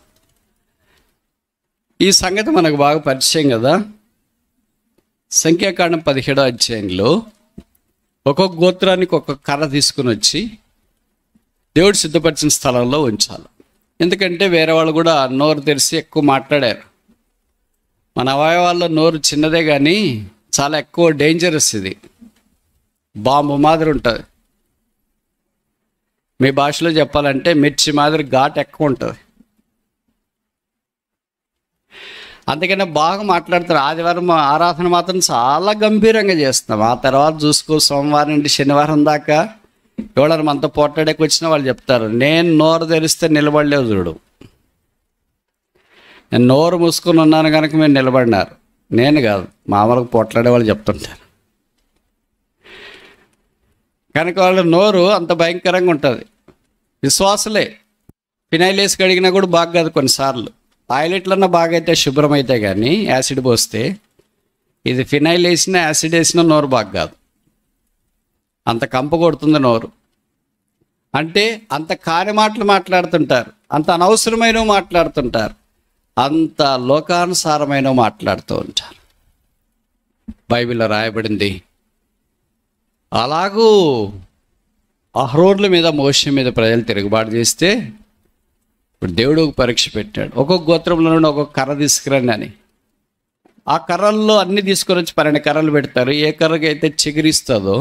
ఈ సంగతి మనకు బాగా పరిచయం కదా. సంఖ్యాకాండం పదిహేడో అధ్యాయంలో ఒక్కొక్క గోత్రానికి ఒక్కొక్క కర్ర తీసుకుని వచ్చి దేవుడు సిద్ధపరిచిన స్థలంలో ఉంచాలి. ఎందుకంటే వేరే వాళ్ళు కూడా నోరు తెరిచి ఎక్కువ మాట్లాడారు. మన అవయవాల్లో నోరు చిన్నదే కానీ చాలా ఎక్కువ డేంజరస్. ఇది బాంబు మాదిరి ఉంటుంది. మీ భాషలో చెప్పాలంటే మిర్చి మాదిరి ఘాట్ ఎక్కువ ఉంటుంది. అందుకనే బాగా మాట్లాడతారు. ఆదివారం ఆరాధన మాత్రం చాలా గంభీరంగా చేస్తున్నాం. ఆ తర్వాత చూసుకో సోమవారం నుండి శనివారం దాకా ఎవడన్నా మనతో పోట్లాడేకి వచ్చినా వాళ్ళు చెప్తారు, నేను నోరు తెరిస్తే నిలబడలేవు చూడు, నేను నోరు మూసుకొని ఉన్నాను కనుక మీరు నిలబడినారు. నేను కాదు, మామూలుగా పోట్లాడే వాళ్ళు చెప్తుంటారు. కనుక వాళ్ళ నోరు అంత భయంకరంగా ఉంటుంది. విశ్వాసులే ఫినాయిల్ వేసి కడిగినా కూడా బాగా కాదు. కొన్నిసార్లు టాయిలెట్లన్నా బాగా అయితే శుభ్రం అయితే కానీ యాసిడ్ పోస్తే, ఇది ఫినాయిల్ వేసినా యాసిడ్ వేసినా నోరు బాగా కాదు. అంత కంప కొడుతుంది నోరు. అంటే అంత కాని మాటలు మాట్లాడుతుంటారు, అంత అనవసరమైనవి మాట్లాడుతుంటారు, అంత లోకానుసారమైనవి మాట్లాడుతూ ఉంటారు. బైబిల్లో రాయబడింది, అలాగూ అహరోన్ల మీద మోషే మీద ప్రజలు తిరుగుబాటు చేస్తే ఇప్పుడు దేవుడు ఒక పరీక్ష పెట్టాడు. ఒక్కొక్క గోత్రంలో నుండి ఒక్కొక్క కర్ర తీసుకురండి అని. ఆ కర్రల్లో అన్నీ తీసుకొని వచ్చి పన్నెండు కర్రలు పెడతారు. ఏ కర్రకి అయితే చిగురిస్తుందో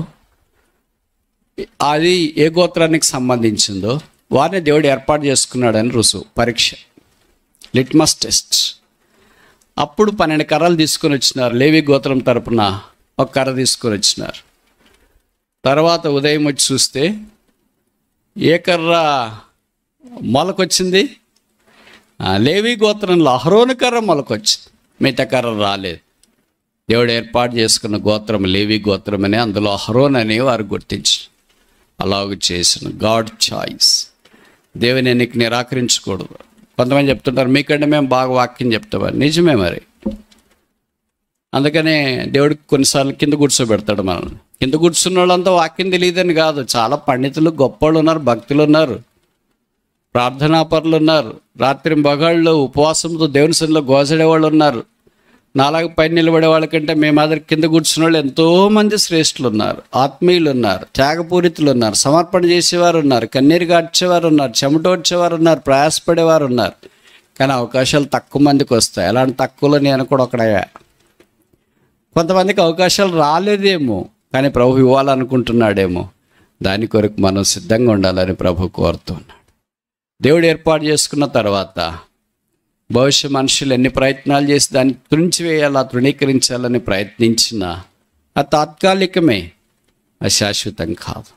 అది ఏ గోత్రానికి సంబంధించిందో వారిని దేవుడు ఏర్పాటు చేసుకున్నాడని రుసువు, పరీక్ష, లిట్మస్ టెస్ట్. అప్పుడు పన్నెండు కర్రలు తీసుకొని వచ్చినారు. లేవి గోత్రం తరపున ఒక కర్ర తీసుకొని వచ్చినారు. తర్వాత ఉదయం వచ్చి చూస్తే ఏ కర్ర మొలకొచ్చింది? లేవి గోత్రంలో అహరోను కర్ర మొలకొచ్చింది, మిగతా కర్ర రాలేదు. దేవుడు ఏర్పాటు చేసుకున్న గోత్రం లేవి గోత్రం అని, అందులో అహరోన్ అని వారు గుర్తించి అలాగ చేసిన గాడ్ చాయిస్. దేవుని నీకు నిరాకరించకూడదు. కొంతమంది చెప్తుంటారు మీకంటే మేము బాగా వాక్యం చెప్తామని. నిజమే మరి. అందుకనే దేవుడికి కొన్నిసార్లు కింద కూర్చోబెడతాడు మనల్ని. కింద కూర్చున్న వాళ్ళంతా వాక్యం తెలియదని కాదు, చాలా పండితులు గొప్పవాళ్ళు ఉన్నారు, భక్తులు ఉన్నారు, ప్రార్థనాపరులు ఉన్నారు, రాత్రి మగాళ్ళు ఉపవాసంతో దేవుని సన్నిధిలో గోజడే వాళ్ళు ఉన్నారు. నాలుగు పైన నిలబడే వాళ్ళకంటే మేము మాదిరి కింద కూర్చున్న వాళ్ళు ఎంతోమంది శ్రేష్ఠులు ఉన్నారు, ఆత్మీయులు ఉన్నారు, త్యాగపూరితులు ఉన్నారు, సమర్పణ చేసేవారు ఉన్నారు, కన్నీరు గాడ్చేవారు ఉన్నారు, చెమటోడ్చేవారు ఉన్నారు, ప్రయాసపడేవారు ఉన్నారు. కానీ అవకాశాలు తక్కువ మందికి వస్తాయి. అలాంటి తక్కువలో నేను కూడా ఒకడయ్యా. కొంతమందికి అవకాశాలు రాలేదేమో, కానీ ప్రభు ఇవ్వాలనుకుంటున్నాడేమో. దాని కొరకు మనం సిద్ధంగా ఉండాలని ప్రభు కోరుతున్నాడు. దేవుడు ఏర్పాటు చేసుకున్న తర్వాత భవిష్య మనుషులు ఎన్ని ప్రయత్నాలు చేసి దాన్ని త్రుంచివేయాలా, తృణీకరించాలని ప్రయత్నించినా అది తాత్కాలికమే, అది శాశ్వతం కాదు.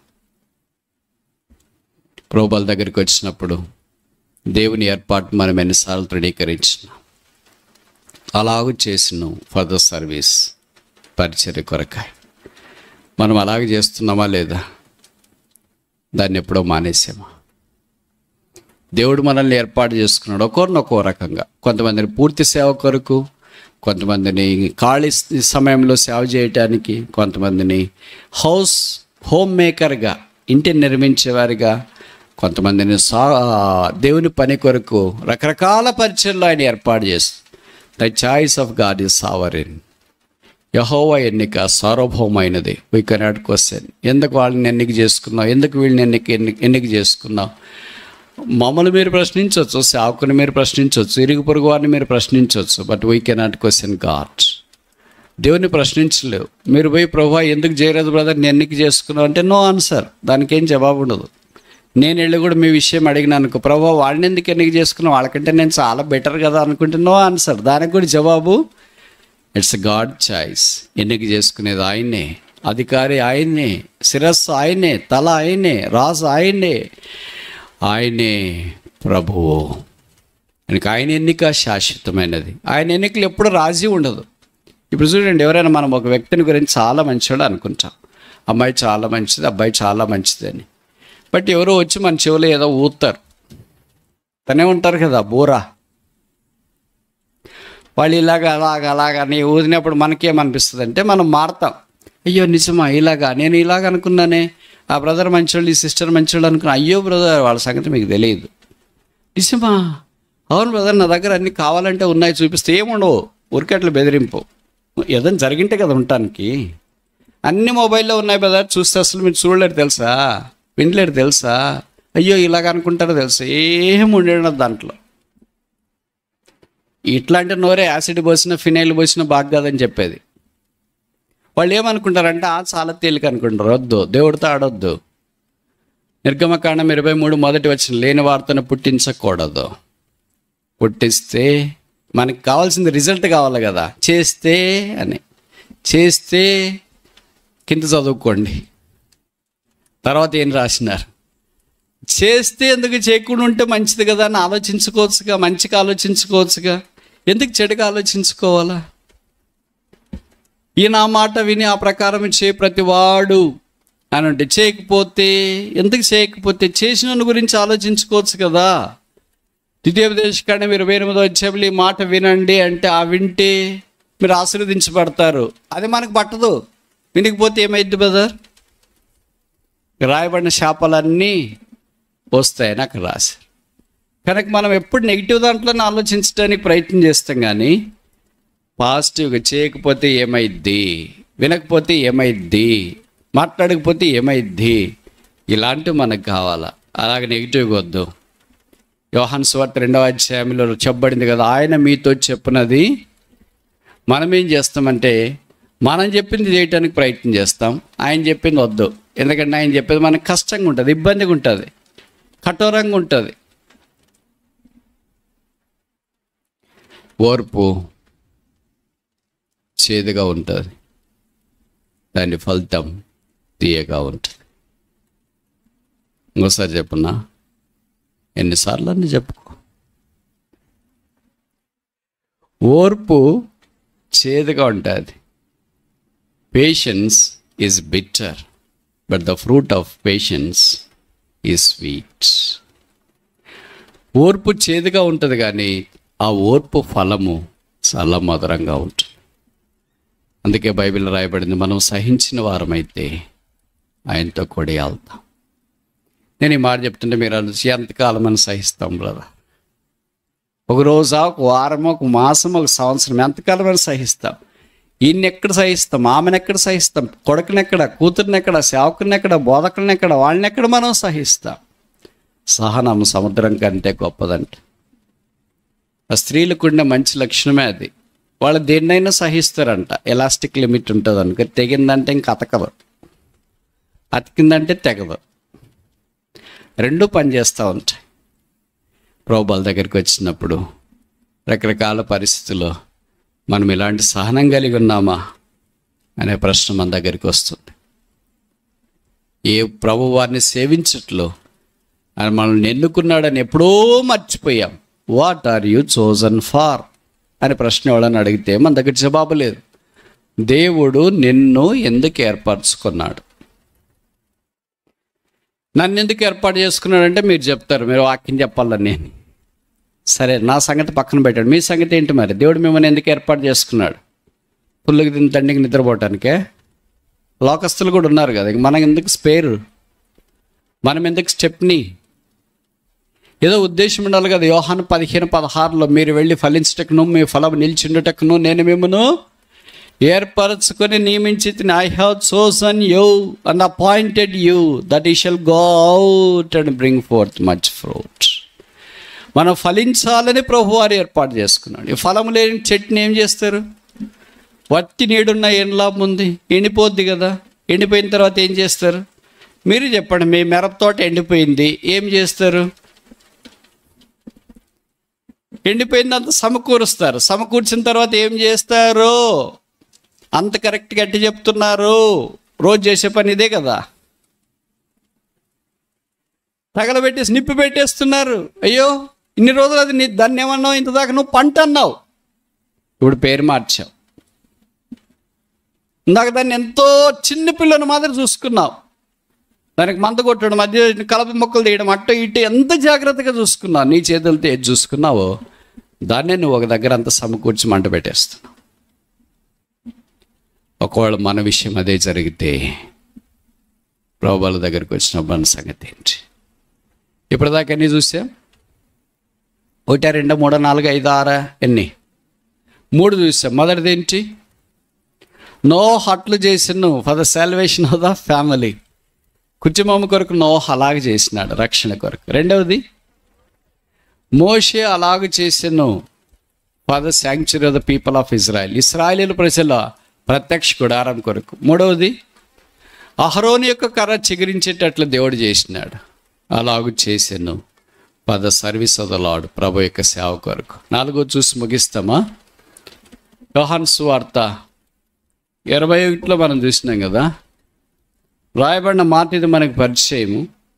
ప్రభువుల దగ్గరికి వచ్చినప్పుడు దేవుని ఏర్పాటు మనం ఎన్నిసార్లు తృణీకరించినాం, అలాగూ చేసినాం. ఫర్ ద సర్వీస్, పరిచర్య కొరకాయ మనం అలాగే చేస్తున్నామా లేదా? దాన్ని ఎప్పుడో మానేసామా? దేవుడు మనల్ని ఏర్పాటు చేసుకున్నాడు ఒక్కొరిని ఒక్కో రకంగా. కొంతమందిని పూర్తి సేవ కొరకు, కొంతమందిని ఖాళీ సమయంలో సేవ చేయటానికి, కొంతమందిని హౌస్ హోమ్ మేకర్గా, ఇంటిని నిర్మించేవారిగా, కొంతమందిని సా దేవుని పని కొరకు రకరకాల పరిచయలు ఆయన ఏర్పాటు చేసి. The choice of God is sovereign. యెహోవా ఎన్నిక సార్వభౌమైనది. We cannot question. ఎందుకు వాళ్ళని ఎన్నిక చేసుకున్నావు, ఎందుకు వీళ్ళని ఎన్నిక ఎన్నిక చేసుకున్నావు? మమ్మల్ని మీరు ప్రశ్నించవచ్చు, సేవకుని మీరు ప్రశ్నించవచ్చు, ఇరుగు పొరుగు వారిని మీరు ప్రశ్నించవచ్చు, but we cannot question God. దేవుని ప్రశ్నించలేవు. మీరు పోయి ప్రభువా ఎందుకు చేయలేదు బ్రదర్, నేను ఎన్నిక చేసుకున్నావు అంటే నో ఆన్సర్. దానికి ఏం జవాబు ఉండదు. నేను వెళ్ళి కూడా మీ విషయం అడిగినాను అనుకో, ప్రభువా వాడిని ఎందుకు ఎన్నిక చేసుకున్నావు, వాళ్ళకంటే నేను చాలా బెటర్ కదా అనుకుంటే నో ఆన్సర్. దానికి కూడా జవాబు ఇట్స్ గాడ్ చాయిస్. ఎన్నిక చేసుకునేది ఆయనే, అధికారి ఆయనే, శిరస్సు ఆయనే, తల ఆయనే, రాజు ఆయనే, ఆయనే ప్రభువు. ఆయనకి ఆయన ఎన్నిక శాశ్వతమైనది. ఆయన ఎన్నికలు ఎప్పుడు రాజీ ఉండదు. ఇప్పుడు చూడండి, ఎవరైనా మనం ఒక వ్యక్తిని గురించి చాలా మంచివాడు అనుకుంటాం, అమ్మాయి చాలా మంచిది, అబ్బాయి చాలా మంచిది అని. బట్ ఎవరో వచ్చి మన చెవులో ఏదో ఊతారు, తనే ఉంటారు కదా బోరా, వాళ్ళు ఇలాగ అలాగ అలాగా నీ ఊదినప్పుడు మనకేమనిపిస్తుంది అంటే మనం మారుతాం. అయ్యో నిజమా, ఇలాగా నేను ఇలాగ అనుకున్నానే, ఆ బ్రదర్ మంచోళ్ళు, ఈ సిస్టర్ మంచోళ్ళు అనుకున్నా. అయ్యో బ్రదర్, వాళ్ళ సంగతి మీకు తెలియదు. నిజమా, అవును బ్రదర్, నా దగ్గర అన్నీ కావాలంటే ఉన్నాయి చూపిస్తే ఏముండవు, ఉరికట్లు బెదిరింపు. ఏదైనా జరిగింటే కదా ఉండటానికి. అన్ని మొబైల్లో ఉన్నాయి బ్రదర్, చూస్తే అసలు మీరు చూడలేరు తెలుసా, వినలేరు తెలుసా, అయ్యో ఇలాగ అనుకుంటారో తెలుసా, ఏమి ఉండేది దాంట్లో. ఇట్లాంటి నోరే యాసిడ్ పోసిన ఫినైల్ పోసిన బాగా కాదని చెప్పేది. వాళ్ళు ఏమనుకుంటారంటే ఆ చాలా తేలిక అనుకుంటారు. వద్దు, దేవుడితో ఆడొద్దు. నిర్గమకాండం ఇరవై మూడు మొదటి వచ్చిన లేని వార్తను పుట్టించకూడదు. పుట్టిస్తే మనకి కావాల్సింది రిజల్ట్ కావాలి కదా. చేస్తే అని చేస్తే కింద చదువుకోండి, తర్వాత ఏం రాసినారు. చేస్తే ఎందుకు చేయకుండా ఉంటే మంచిది కదా అని ఆలోచించుకోవచ్చుగా, మంచిగా ఆలోచించుకోవచ్చుగా, ఎందుకు చెడుగా ఆలోచించుకోవాలా? ఈ నా మాట విని ఆ ప్రకారం చే ప్రతివాడు అని అంటే, చేయకపోతే ఎందుకు చేయకపోతే చేసిన గురించి ఆలోచించుకోవచ్చు కదా. ద్వితీయోపదేశకాండం ఇరవై ఎనిమిదో అధ్యాయంలో ఈ మాట వినండి అంటే, ఆ వింటే మీరు ఆశీర్వదించబడతారు. అది మనకు పట్టదు. వినకపోతే ఏమైద్ది బ్రదర్? రాయబడిన శాపాలన్నీ వస్తాయి నాకు రాశారు. కనుక మనం ఎప్పుడు నెగిటివ్ దాంట్లోనే ఆలోచించడానికి ప్రయత్నం చేస్తాం, కానీ పాజిటివ్గా చేయకపోతే ఏమైద్ది, వినకపోతే ఏమైద్ది, మాట్లాడకపోతే ఏమైద్ది, ఇలాంటివి మనకు కావాలా. అలాగే నెగిటివ్గా వద్దు. యోహాను సువార్త రెండవ అధ్యాయంలో చెప్పబడింది కదా, ఆయన మీతో చెప్పినది మనం ఏం చేస్తామంటే మనం చెప్పింది చేయటానికి ప్రయత్నం చేస్తాం, ఆయన చెప్పింది వద్దు. ఎందుకంటే ఆయన చెప్పేది మనకు కష్టంగా ఉంటుంది, ఇబ్బందిగా ఉంటుంది, కఠోరంగా ఉంటుంది. ఓర్పు చేదుగా ఉంటుంది, దాని ఫలితం తీయగా ఉంటుంది. ఇంకోసారి చెప్పున్నా, ఎన్నిసార్లు అన్నీ చెప్పుకో. ఓర్పు చేదుగా ఉంటుంది. Patience is bitter, but the fruit of patience is sweet. ఓర్పు చేదుగా ఉంటుంది, కానీ ఆ ఓర్పు ఫలము చాలా మధురంగా ఉంటుంది. అందుకే బైబిల్ రాయబడింది, మనం సహించిన వారమైతే ఆయనతో కూడా వెళ్తాం. నేను ఈ మాట చెప్తుంటే మీరు అనిసి ఎంతకాలం అని సహిస్తాం బ్రదర్? ఒక రోజు, ఒక వారం, ఒక మాసం, ఒక సంవత్సరం, ఎంతకాలం అని సహిస్తాం? ఈయన్ని ఎక్కడ సహిస్తాం? ఆమెను ఎక్కడ సహిస్తాం? కొడుకుని ఎక్కడ, కూతురిని ఎక్కడ, సేవకుని ఎక్కడ, బోధకుని ఎక్కడ, వాళ్ళని ఎక్కడ మనం సహిస్తాం? సహనం సముద్రం కంటే గొప్పదంట. ఆ స్త్రీలకు ఉండే మంచి లక్షణమే అది. వాళ్ళు దేన్నైనా సహిస్తారంట. ఎలాస్టిక్ లిమిట్ ఉంటుంది అనుకో, తెగిందంటే ఇంక అతకదు, అతికిందంటే తెగదు. రెండూ పనిచేస్తూ ఉంటాయి. ప్రభువుల దగ్గరికి వచ్చినప్పుడు రకరకాల పరిస్థితుల్లో మనం ఇలాంటి సహనం కలిగి ఉన్నామా అనే ప్రశ్న మన దగ్గరికి వస్తుంది. ఏ ప్రభు వారిని సేవించట్లో ఆయన మనల్ని ఎన్నుకున్నాడని ఎప్పుడో మర్చిపోయాం. What are you chosen for అని ప్రశ్న ఎవడని అడిగితే మన దగ్గర జవాబు లేదు. దేవుడు నిన్ను ఎందుకు ఏర్పరచుకున్నాడు? నన్ను ఎందుకు ఏర్పాటు చేసుకున్నాడంటే మీరు చెప్తారు, మీరు వాక్యం చెప్పాలని. నేను సరే, నా సంగతి పక్కన పెట్టాడు, మీ సంగతి ఏంటి మరి? దేవుడు మిమ్మల్ని ఎందుకు ఏర్పాటు చేసుకున్నాడు? పుల్లుకి తిని తండ్రికి నిద్రపోవటానికే? లోకస్తులు కూడా ఉన్నారు కదా, మనం ఎందుకు స్పేర్? మనం ఎందుకు స్టెప్ని? ఏదో ఉద్దేశం ఉండాలి కదా. యోహాను పదిహేను పదహారులో మీరు వెళ్ళి ఫలించటకును మీ ఫలం నిలిచిండుటకును నేను మిమ్మను ఏర్పరచుకొని నియమించి, I have chosen you and appointed you that you shall go out and bring forth much fruit. మనం ఫలించాలని ప్రభు వారు ఏర్పాటు చేసుకున్నాడు. ఈ ఫలం లేని చెట్టుని ఏం చేస్తారు? వట్టి నీడున్న ఏం లాభం ఉంది? ఎండిపోద్ది కదా. ఎండిపోయిన తర్వాత ఏం చేస్తారు? మీరు చెప్పండి. మీ మిరప తోట ఎండిపోయింది, ఏం చేస్తారు? ఎండిపోయిందంత సమకూరుస్తారు. సమకూర్చిన తర్వాత ఏం చేస్తారు? అంత కరెక్ట్గా ఎట్టి చెప్తున్నారు? రోజు చేసే పని ఇదే కదా. తగలబెట్టేసి నిప్పి పెట్టేస్తున్నారు. అయ్యో, ఇన్ని రోజులు అది నీ దాన్ని ఏమన్నావు? ఇంత దాకా నువ్వు పంట అన్నావు, ఇప్పుడు పేరు మార్చావు. ఇందాక దాన్ని ఎంతో చిన్న పిల్లని మాదిరి చూసుకున్నావు. దానికి మంద కొట్టడం, మధ్య కలప మొక్కలు తీయడం, అటు ఇటు ఎంత జాగ్రత్తగా చూసుకున్నావు. నీ చేతులతో ఏది చూసుకున్నావో దాన్నే నువ్వు ఒక దగ్గర అంత సమకూర్చి మంట పెట్టేస్తున్నావు. ఒకవేళ మన విషయం అదే జరిగితే ప్రభువుల దగ్గరికి వచ్చినప్పుడు మన సంగతి ఏంటి? ఇప్పటిదాకా ఎన్ని చూసాం? ఒకటా, రెండు, మూడు, నాలుగు, ఐదు, ఆరా, ఎన్ని? మూడు చూసాం. మొదటిది ఏంటి? నోహ అట్లు చేసిను for the salvation of the family. కుటుంబం కొరకు నోహ అలాగ చేసినాడు, రక్షణ కొరకు. రెండవది, మోషే అలాగ చేసిను for the sanctuary of the people of Israel, ఇశ్రాయేలు ప్రజల ప్రత్యక్ష గుడారం కొరకు. మూడవది, అహరోను యొక్క కర్ర చిగురించేటట్లు దేవుడు చేసినాడు, అలాగూ చేసాను for the service of the Lord, ప్రభు యొక్క సేవ కొరకు. నాలుగో చూసి ముగిస్తామా? యోహాను సువార్త ఇరవై ఒకటిలో మనం చూసినాం కదా, రాయబడిన మాట ఇది మనకు పరిచయము.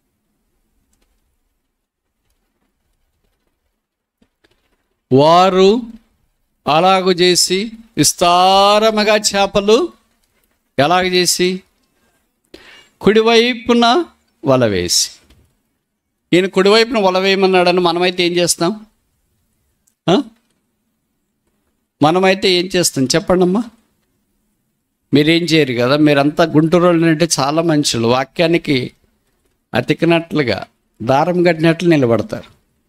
వారు అలాగూ చేసి విస్తారముగా చేపలు ఎలాగ చేసి కుడివైపున వల వేసి. ఈయన కుడివైపున వల వేయమన్నాడని మనమైతే ఏం చేస్తాం? మనమైతే ఏం చేస్తాం చెప్పండి అమ్మా? మీరేం చేయరు కదా. మీరంతా గుంటూరు అంటే చాలా మనుషులు, వాక్యానికి అతికినట్లుగా దారం కట్టినట్లు నిలబడతారు.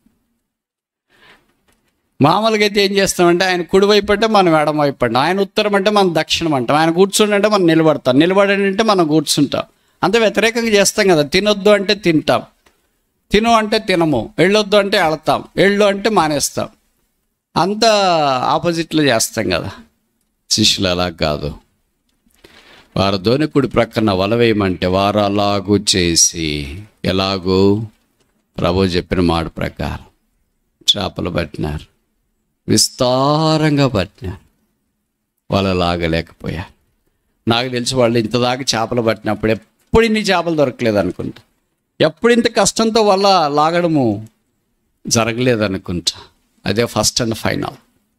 మామూలుగా అయితే ఏం చేస్తామంటే ఆయన కుడివైపు అంటే మనం ఎడమవైపు అంటాం, ఆయన ఉత్తరం అంటే మనం దక్షిణం అంటాం, ఆయన కూర్చుండి అంటే మనం నిలబడతాం, నిలబడండి అంటే మనం కూర్చుంటాం. అంత వ్యతిరేకంగా చేస్తాం కదా. తినొద్దు అంటే తింటాం, తిను అంటే తినము, వెళ్ళొద్దు అంటే వెళతాం, వెళ్ళు అంటే మానేస్తాం. అంత ఆపోజిట్లో చేస్తాం కదా. శిష్యులు అలా కాదు. వారు దోనికుడి ప్రక్కన వల వేయమంటే వారు అలాగూ చేసి, ఎలాగూ ప్రభు చెప్పిన మాట ప్రకారం చేపలు పట్టినారు, విస్తారంగా పట్టినారు. వాళ్ళు లాగలేకపోయారు. నాకు తెలిసి వాళ్ళు ఇంతదాకా చేపలు పట్టినప్పుడు ఎప్పుడు ఇన్ని చేపలు దొరకలేదు అనుకుంటా, ఎప్పుడు ఇంత కష్టంతో వల్ల లాగడము జరగలేదనుకుంటా. అదే ఫస్ట్ అండ్ ఫైనల్.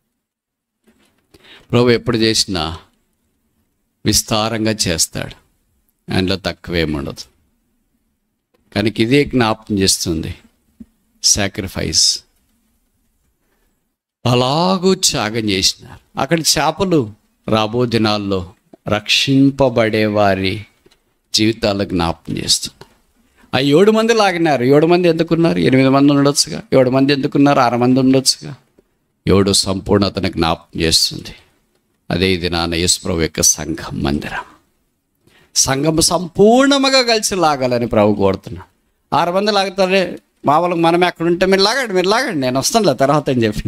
ప్రభు ఎప్పుడు చేసినా విస్తారంగా చేస్తాడు, ఆయనలో తక్కువేముండదు. కానీ ఇదే జ్ఞాపకం చేస్తుంది సాక్రిఫైస్. అలాగూ త్యాగం చేసినారు. అక్కడ చేపలు రాబో దినాల్లో రక్షింపబడే వారి జీవితాలకు జ్ఞాపకం చేస్తుంది. ఆ ఏడు మంది లాగినారు. ఏడు మంది ఎందుకున్నారు? ఎనిమిది మంది ఉండొచ్చుగా. ఏడు మంది ఎందుకున్నారు? ఆరు మంది ఉండొచ్చుగా. ఏడు సంపూర్ణతను జ్ఞాపకం చేస్తుంది. అదే ఇది నాన్న యేసుప్రభు యొక్క సంఘం మందిరం. సంఘం సంపూర్ణముగా కలిసి లాగాలని ప్రభు కోరుతున్నాను. ఆరు మంది లాగుతారే, మామూలుగా మనం ఎక్కడ ఉంటే మీరు లాగండి, మీరు లాగండి, నేను వస్తానులే తర్వాత అని చెప్పి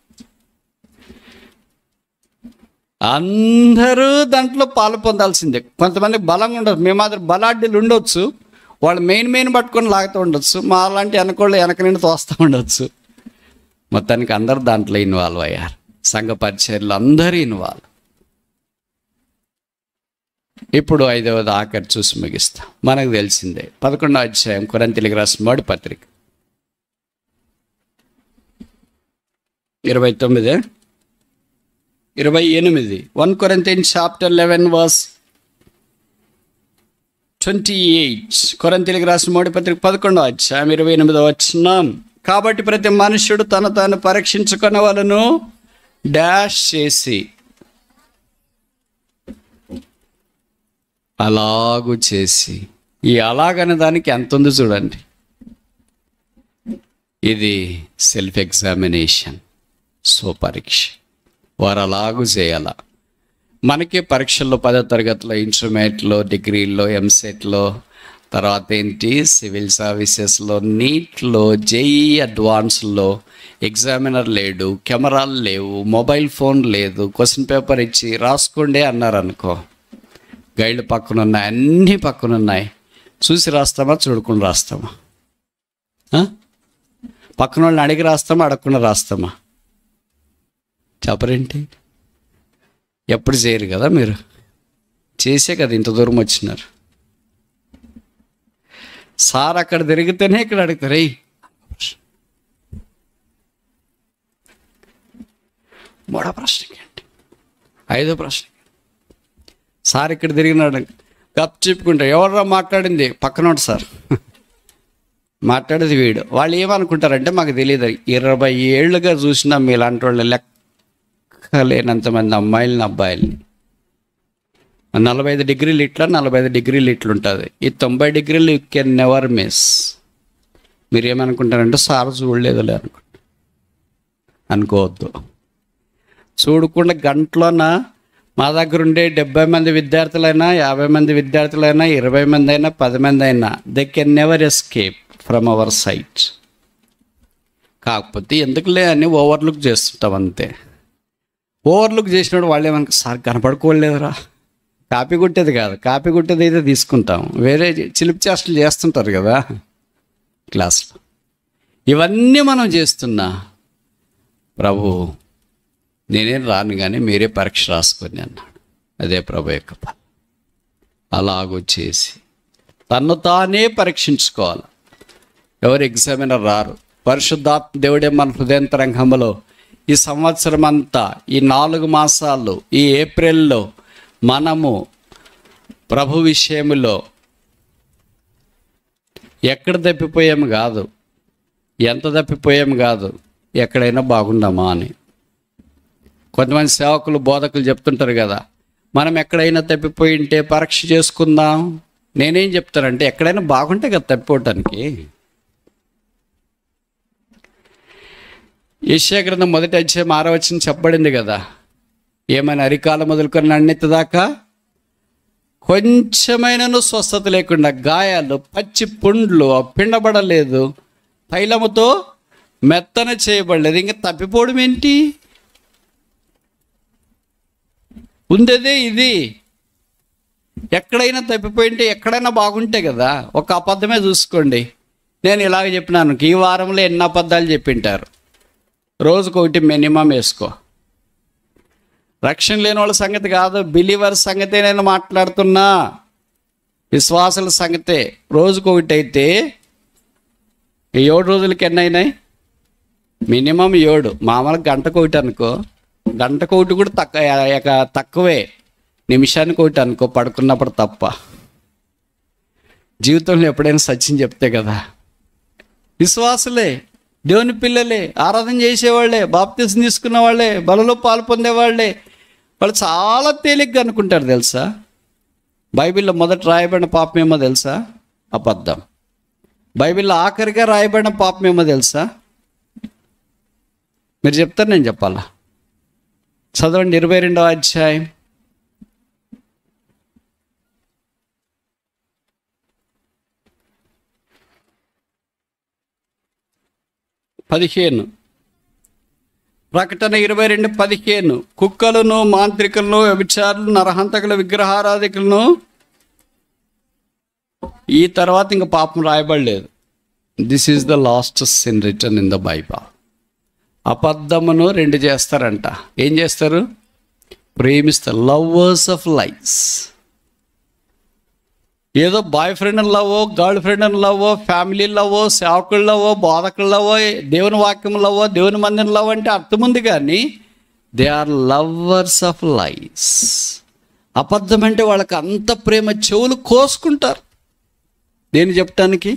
అందరూ దాంట్లో పాలు పొందాల్సిందే. కొంతమంది బలంగా ఉండదు. మేము మాత్రం బలాడ్డీలు ఉండొచ్చు, వాళ్ళు మెయిన్ మెయిన్ పట్టుకొని లాగుతూ ఉండొచ్చు, మా అలాంటి వెనకోళ్ళు వెనక నుండి తోస్తూ ఉండొచ్చు. మొత్తానికి అందరు దాంట్లో ఇన్వాల్వ్ అయ్యారు. సంఘ పరిచర్లు అందరూ ఇన్వాల్వ్. ఇప్పుడు ఐదవది ఆఖరి చూసి ముగిస్తాం. మనకు తెలిసిందే పదకొండో అధ్యాయం కొరింథీయులకు రాసిన మొదటి పత్రిక ఇరవై తొమ్మిది ఇరవై ఎనిమిది one Corinthians chapter eleven verse twenty eight కొరింథీయులకు రాసిన మొదటి పత్రిక పదకొండో అధ్యాయం ఇరవై ఎనిమిదో వచనం. కాబట్టి ప్రతి మనుష్యుడు తను తాను పరీక్షించుకున్న వాళ్ళను డాష్ చేసి అలాగూ చేసి. ఈ అలాగనే దానికి ఎంత ఉంది చూడండి. ఇది సెల్ఫ్ ఎగ్జామినేషన్, స్వపరీక్ష. వారు అలాగూ చేయాల. మనకి పరీక్షల్లో పదో తరగతిలో, ఇంటర్మీడియట్లో, డిగ్రీల్లో, ఎంసెట్లో, తర్వాత ఏంటి సివిల్ సర్వీసెస్లో, నీట్లో, జేఈ అడ్వాన్స్లో ఎగ్జామినర్ లేడు, కెమెరాలు లేవు, మొబైల్ ఫోన్ లేదు, క్వశ్చన్ పేపర్ ఇచ్చి రాసుకోండి అన్నారు అనుకో, గైడ్లు పక్కన ఉన్నాయి, అన్నీ పక్కన ఉన్నాయి. చూసి రాస్తామా, చూడకుండా రాస్తామా? పక్కన వాళ్ళని అడిగి రాస్తామా, అడగకుండా రాస్తామా? చెప్పరేంటి? ఎప్పుడు చేయరు కదా మీరు. చేసే కదా ఇంత దూరం వచ్చినారు. సార్ అక్కడ తిరిగితేనే ఇక్కడ అడుగుతారు. అయ్యి మూడో ప్రశ్నకి ఏంటి, ఐదో ప్రశ్న సార్ ఇక్కడ తిరిగినాడు గప్ చెప్పుకుంటారు. ఎవర్రా మాట్లాడింది? పక్కనోడు సార్ మాట్లాడేది వీడు. వాళ్ళు ఏమనుకుంటారంటే మాకు తెలియదు. ఇరవై ఏళ్ళుగా చూసినా మీలాంటి వాళ్ళు లెక్కలేనంతమంది అమ్మాయిలని అబ్బాయిల్ని. నలభై ఐదు డిగ్రీలు ఇట్లా, నలభై ఐదు డిగ్రీలు ఇట్లుంటుంది. ఈ తొంభై డిగ్రీలు యూ కెన్ నెవర్ మిస్. మీరు ఏమనుకుంటారంటే సార్ చూడలేదులే అనుకుంటా. అనుకోవద్దు. చూడకుండా గంటలోన మా దగ్గర ఉండే డెబ్బై మంది విద్యార్థులైనా, యాభై మంది విద్యార్థులైనా, ఇరవై మంది అయినా, పది మంది అయినా, they can never escape from our sight. కాకపోతే ఎందుకులే అని ఓవర్లుక్ చేస్తుంటాం అంతే. ఓవర్లుక్ చేసినప్పుడు వాళ్ళు ఏమనుకో, సార్ కనపడుకోలేదురా. కాపీ కొట్టేది కాదు, కాపీ కొట్టేది అయితే తీసుకుంటాం. వేరే చిలిపి చేష్టలు చేస్తుంటారు కదా క్లాస్లో. ఇవన్నీ మనం చేస్తున్నా, ప్రభు నేనేం రాను కానీ మీరే పరీక్ష రాసుకొని అన్నాడు. అదే ప్రభు యొక్క పని. అలాగూ చేసి తను తానే పరీక్షించుకోవాలి. ఎవరు ఎగ్జామినర్ రారు. పరిశుద్ధాత్మ దేవుడే మన హృదయంతరంగంలో ఈ సంవత్సరం అంతా, ఈ నాలుగు మాసాలు, ఈ ఏప్రిల్లో మనము ప్రభు విషయంలో ఎక్కడ తప్పిపోయాము కాదు, ఎంత తప్పిపోయాము కాదు, ఎక్కడైనా బాగుండమా అని. కొంతమంది సేవకులు, బోధకులు చెప్తుంటారు కదా, మనం ఎక్కడైనా తప్పిపోయి ఉంటే పరీక్ష చేసుకుందాం. నేనేం చెప్తానంటే ఎక్కడైనా బాగుంటే కదా తప్పిపోవటానికి. యెషయా గ్రంథం మొదటి అధ్యాయం ఆరో వచనం చెప్పబడింది కదా, ఏమైనా అరికాల మొదలుకొని నన్నెత్త దాకా కొంచెమైనను స్వస్థత లేకుండా, గాయాలు, పచ్చి పుండ్లు, పిండబడలేదు, తైలముతో మెత్తన చేయబడలేదు. ఇంకా తప్పిపోవడం ఏంటి? ఉండేదే ఇది. ఎక్కడైనా తప్పిపోయింటే, ఎక్కడైనా బాగుంటే కదా. ఒక అబద్ధమే చూసుకోండి. నేను ఇలాగ చెప్పినాను, ఈ వారంలో ఎన్ని అబద్ధాలు చెప్పింటారు. రోజుకొకటి మినిమం వేసుకో. రక్షణ లేని వాళ్ళ సంగతి కాదు, బిలీవర్ సంగతే నేను మాట్లాడుతున్నా. విశ్వాసుల సంగతే. రోజుకొకటి అయితే ఏడు రోజులకి ఎన్ని అయినాయి? మినిమం ఏడు. మామూలుగా గంటకు ఒకటి అనుకో. గంటకు ఒకటి కూడా తక్కువ తక్కువే. నిమిషానికి ఒకటి అనుకో, పడుకున్నప్పుడు తప్ప. జీవితంలో ఎప్పుడైనా సత్యం చెప్తే కదా. విశ్వాసులే, దేవుని పిల్లలే, ఆరాధన చేసేవాళ్లే, బాప్తిసం తీసుకున్న వాళ్ళే, బలలో పాలు పొందేవాళ్లే, వాళ్ళు చాలా తేలిగ్గా అనుకుంటారు తెలుసా. బైబిల్లో మొదట రాయబడిన పాపం ఏమో తెలుసా? అబద్ధం. బైబిల్లో ఆఖరిగా రాయబడిన పాపం ఏమో తెలుసా? మీరు చెప్తారు, నేను చెప్పాలా? చదవండి ఇరవై రెండవ అధ్యాయం పదిహేను. ప్రకటన ఇరవై రెండు పదిహేను. కుక్కలను, మాంత్రికులను, వ్యభిచారులు, నరహంతకుల, విగ్రహారాధికులను. ఈ తర్వాత ఇంకా పాపం రాయబడలేదు. This is the last sin return in the Bible. అబద్ధమును రెండు చేస్తారంట. ఏం చేస్తారు? ప్రేమిస్తారు. Lovers of lifes. ఏదో బాయ్ ఫ్రెండ్ లవో, గర్ల్ ఫ్రెండ్ లవో, ఫ్యామిలీ లవో, సేవకులు లవో, బోధకులు లవో, దేవుని వాక్యం లవో, దేవుని మందిరం లవో అంటే అర్థం ఉంది. కానీ they are lovers of lifes. అబద్ధం అంటే వాళ్ళకి అంత ప్రేమ, చెవులు కోసుకుంటారు దేని చెప్పటానికి.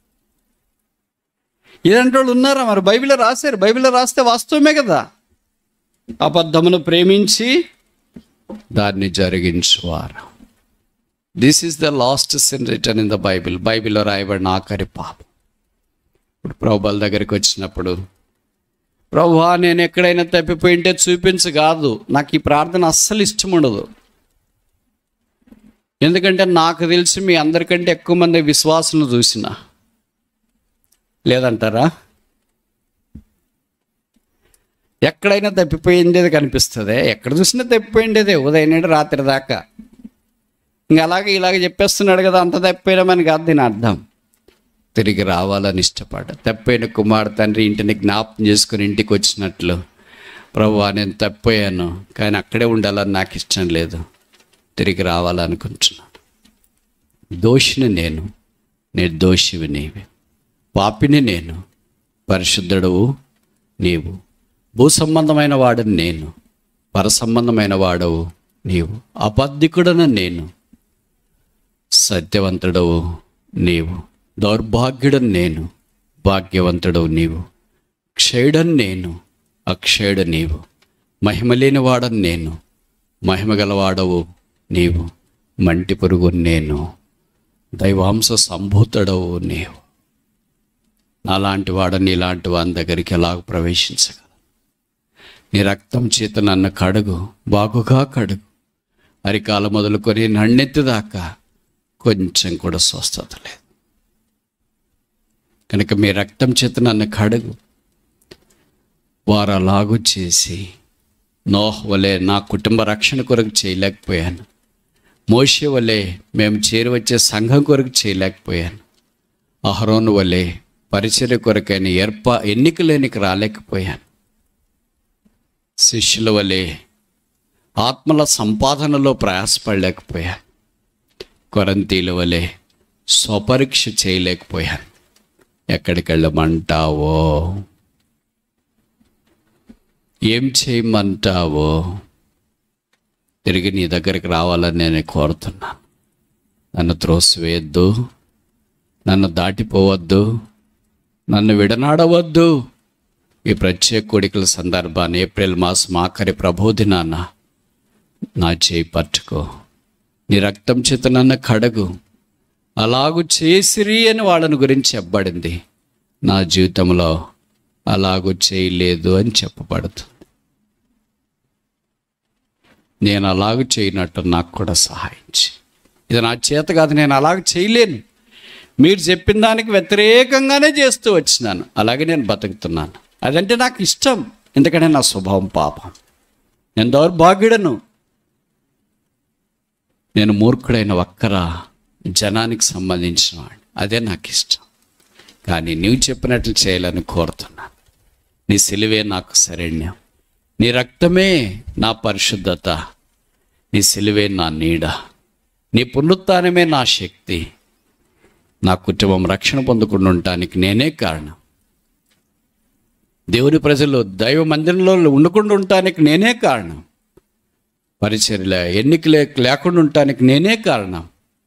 ఇలాంటి వాళ్ళు ఉన్నారా? మరి బైబిల్లో రాశారు. బైబిల్లో రాస్తే వాస్తవమే కదా. అబద్ధమును ప్రేమించి దాన్ని జరిగించువారు. This is the last sin return in the Bible. బైబిల్లో రాయబడిన ఆఖరి పాపం. ఇప్పుడు ప్రభువుల దగ్గరికి వచ్చినప్పుడు, ప్రభువా నేను ఎక్కడైనా తప్పిపోయింటే చూపించు కాదు. నాకు ఈ ప్రార్థన అస్సలు ఇష్టం ఉండదు. ఎందుకంటే నాకు తెలిసి మీ అందరికంటే ఎక్కువ మంది విశ్వాసులను చూసిన. లేదంటారా? ఎక్కడైనా తప్పిపోయిందేది కనిపిస్తుంది. ఎక్కడ చూసినా తప్పిపోయిండేదే ఉదయం నుండి రాత్రి దాకా. ఇంకా అలాగే ఇలాగే చెప్పేస్తున్నాడు కదా, అంత తప్పిపోయినామని కాదు దీని అర్థం. తిరిగి రావాలని ఇష్టపడ్డ తప్పిపోయిన కుమారు తండ్రి ఇంటిని జ్ఞాపకం చేసుకుని ఇంటికి వచ్చినట్లు, ప్రభువా నేను తప్పిపోయాను కానీ అక్కడే ఉండాలని నాకు ఇష్టం లేదు, తిరిగి రావాలనుకుంటున్నాను. దోషిని నేను, నిర్దోషివి నీవే. పాపిని నేను, పరిశుద్ధుడవు నీవు. భూ సంబంధమైన వాడని నేను, పర సంబంధమైన వాడవు నీవు. అబద్ధికుడను నేను, సత్యవంతుడవు నీవు. దౌర్భాగ్యుడను నేను, భాగ్యవంతుడవు నీవు. క్షయుడను నేను, అక్షయుడు నీవు. మహిమ లేని వాడను నేను, మహిమ గలవాడవు నీవు. మంటి పురుగు నేను, దైవాంశ సంభూతుడవు నీవు. నాలాంటి వాడని ఇలాంటి వాని దగ్గరికి ఎలాగ ప్రవేశించగలను? నీ రక్తం చేత నన్ను కడుగు, బాగుగా కడుగు. అరికాల మొదలుకొని నన్నెత్తి దాకా కొంచెం కూడా స్వస్థత లేదు. కనుక మీ రక్తం చేత నన్ను కడుగు. వారు అలాగూ చేసి నోహ్ వలె నా కుటుంబ రక్షణ కొరకు చేయలేకపోయాను. మోషే వలె మేము చేరి వచ్చే సంఘం కొరకు చేయలేకపోయాను. అహరోను వలె పరిచర్య కొరకైన ఏర్పా ఎన్నికలేనికి రాలేకపోయాను. శిష్యుల వలె ఆత్మల సంపాదనలో ప్రయాసపడలేకపోయాను. కొరంతీల వలె స్వపరీక్ష చేయలేకపోయాను. ఎక్కడికి వెళ్ళమంటావో, ఏం చేయమంటావో తిరిగి నీ దగ్గరికి రావాలని నేను కోరుతున్నాను. నన్ను త్రోసివేయద్దు, నన్ను దాటిపోవద్దు, నన్ను విడనాడవద్దు. ఈ ప్రత్యేక కోడికల సందర్భాన్ని ఏప్రిల్ మాసం ఆఖరి ప్రబోధినాన నా చేయి పట్టుకో, నీ రక్తం చేత నన్ను కడుగు. అలాగు చేసిరి అని వాళ్ళని గురించి చెప్పబడింది. నా జీవితంలో అలాగూ చేయలేదు అని చెప్పబడుతుంది. నేను అలాగూ చేయనట్టు నాకు కూడా సహాయించి. ఇది నా చేత కాదు, నేను అలాగ చేయలేను. మీరు చెప్పిన దానికి వ్యతిరేకంగానే చేస్తూ వచ్చినాను, అలాగే నేను బతుకుతున్నాను. అదంటే నాకు ఇష్టం, ఎందుకంటే నా స్వభావం పాపం. నేను దౌర్భాగ్యుడను, నేను మూర్ఖుడైన వక్కర జనానికి సంబంధించిన వాడిని. అదే నాకు ఇష్టం. కానీ నీవు చెప్పినట్లు చేయాలని కోరుతున్నాను. నీ సిలువే నాకు శరణ్యం, నీ రక్తమే నా పరిశుద్ధత, నీ సిలువే నా నీడ, నీ పునరుత్థానమే నా శక్తి. నా కుటుంబం రక్షణ పొందకుండా ఉండటానికి నేనే కారణం. దేవుని ప్రజలు దైవ మందిరంలో ఉండకుండా ఉండటానికి నేనే కారణం. పరిచర్య ఎన్నిక లేకుండా ఉండటానికి నేనే కారణం.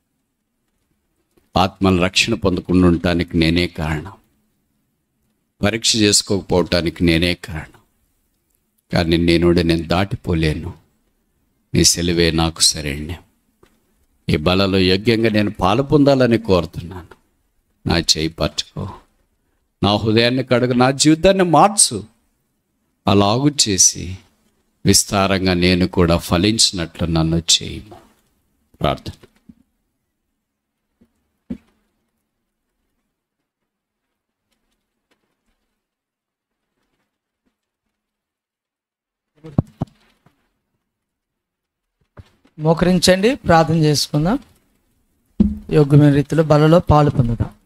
ఆత్మల రక్షణ పొందకుండా ఉండటానికి నేనే కారణం. పరీక్ష చేసుకోకపోవటానికి నేనే కారణం. కానీ నేను నేను దాటిపోలేను. నీ సెలవే నాకు శరణ్యం. ఈ బలలో యోగ్యంగా నేను పాలు పొందాలని కోరుతున్నాను. నా చేయి పట్టుకో, నా హృదయాన్ని కడుగు, నా జీవితాన్ని మార్చు. అలాగు చేసి విస్తారంగా నేను కూడా ఫలించినట్లు నన్ను చేయము. ప్రార్థన. మోకరించండి, ప్రార్థన చేసుకుందాం. యోగ్యమైన రీతిలో బలలో పాలు పొందుదాం.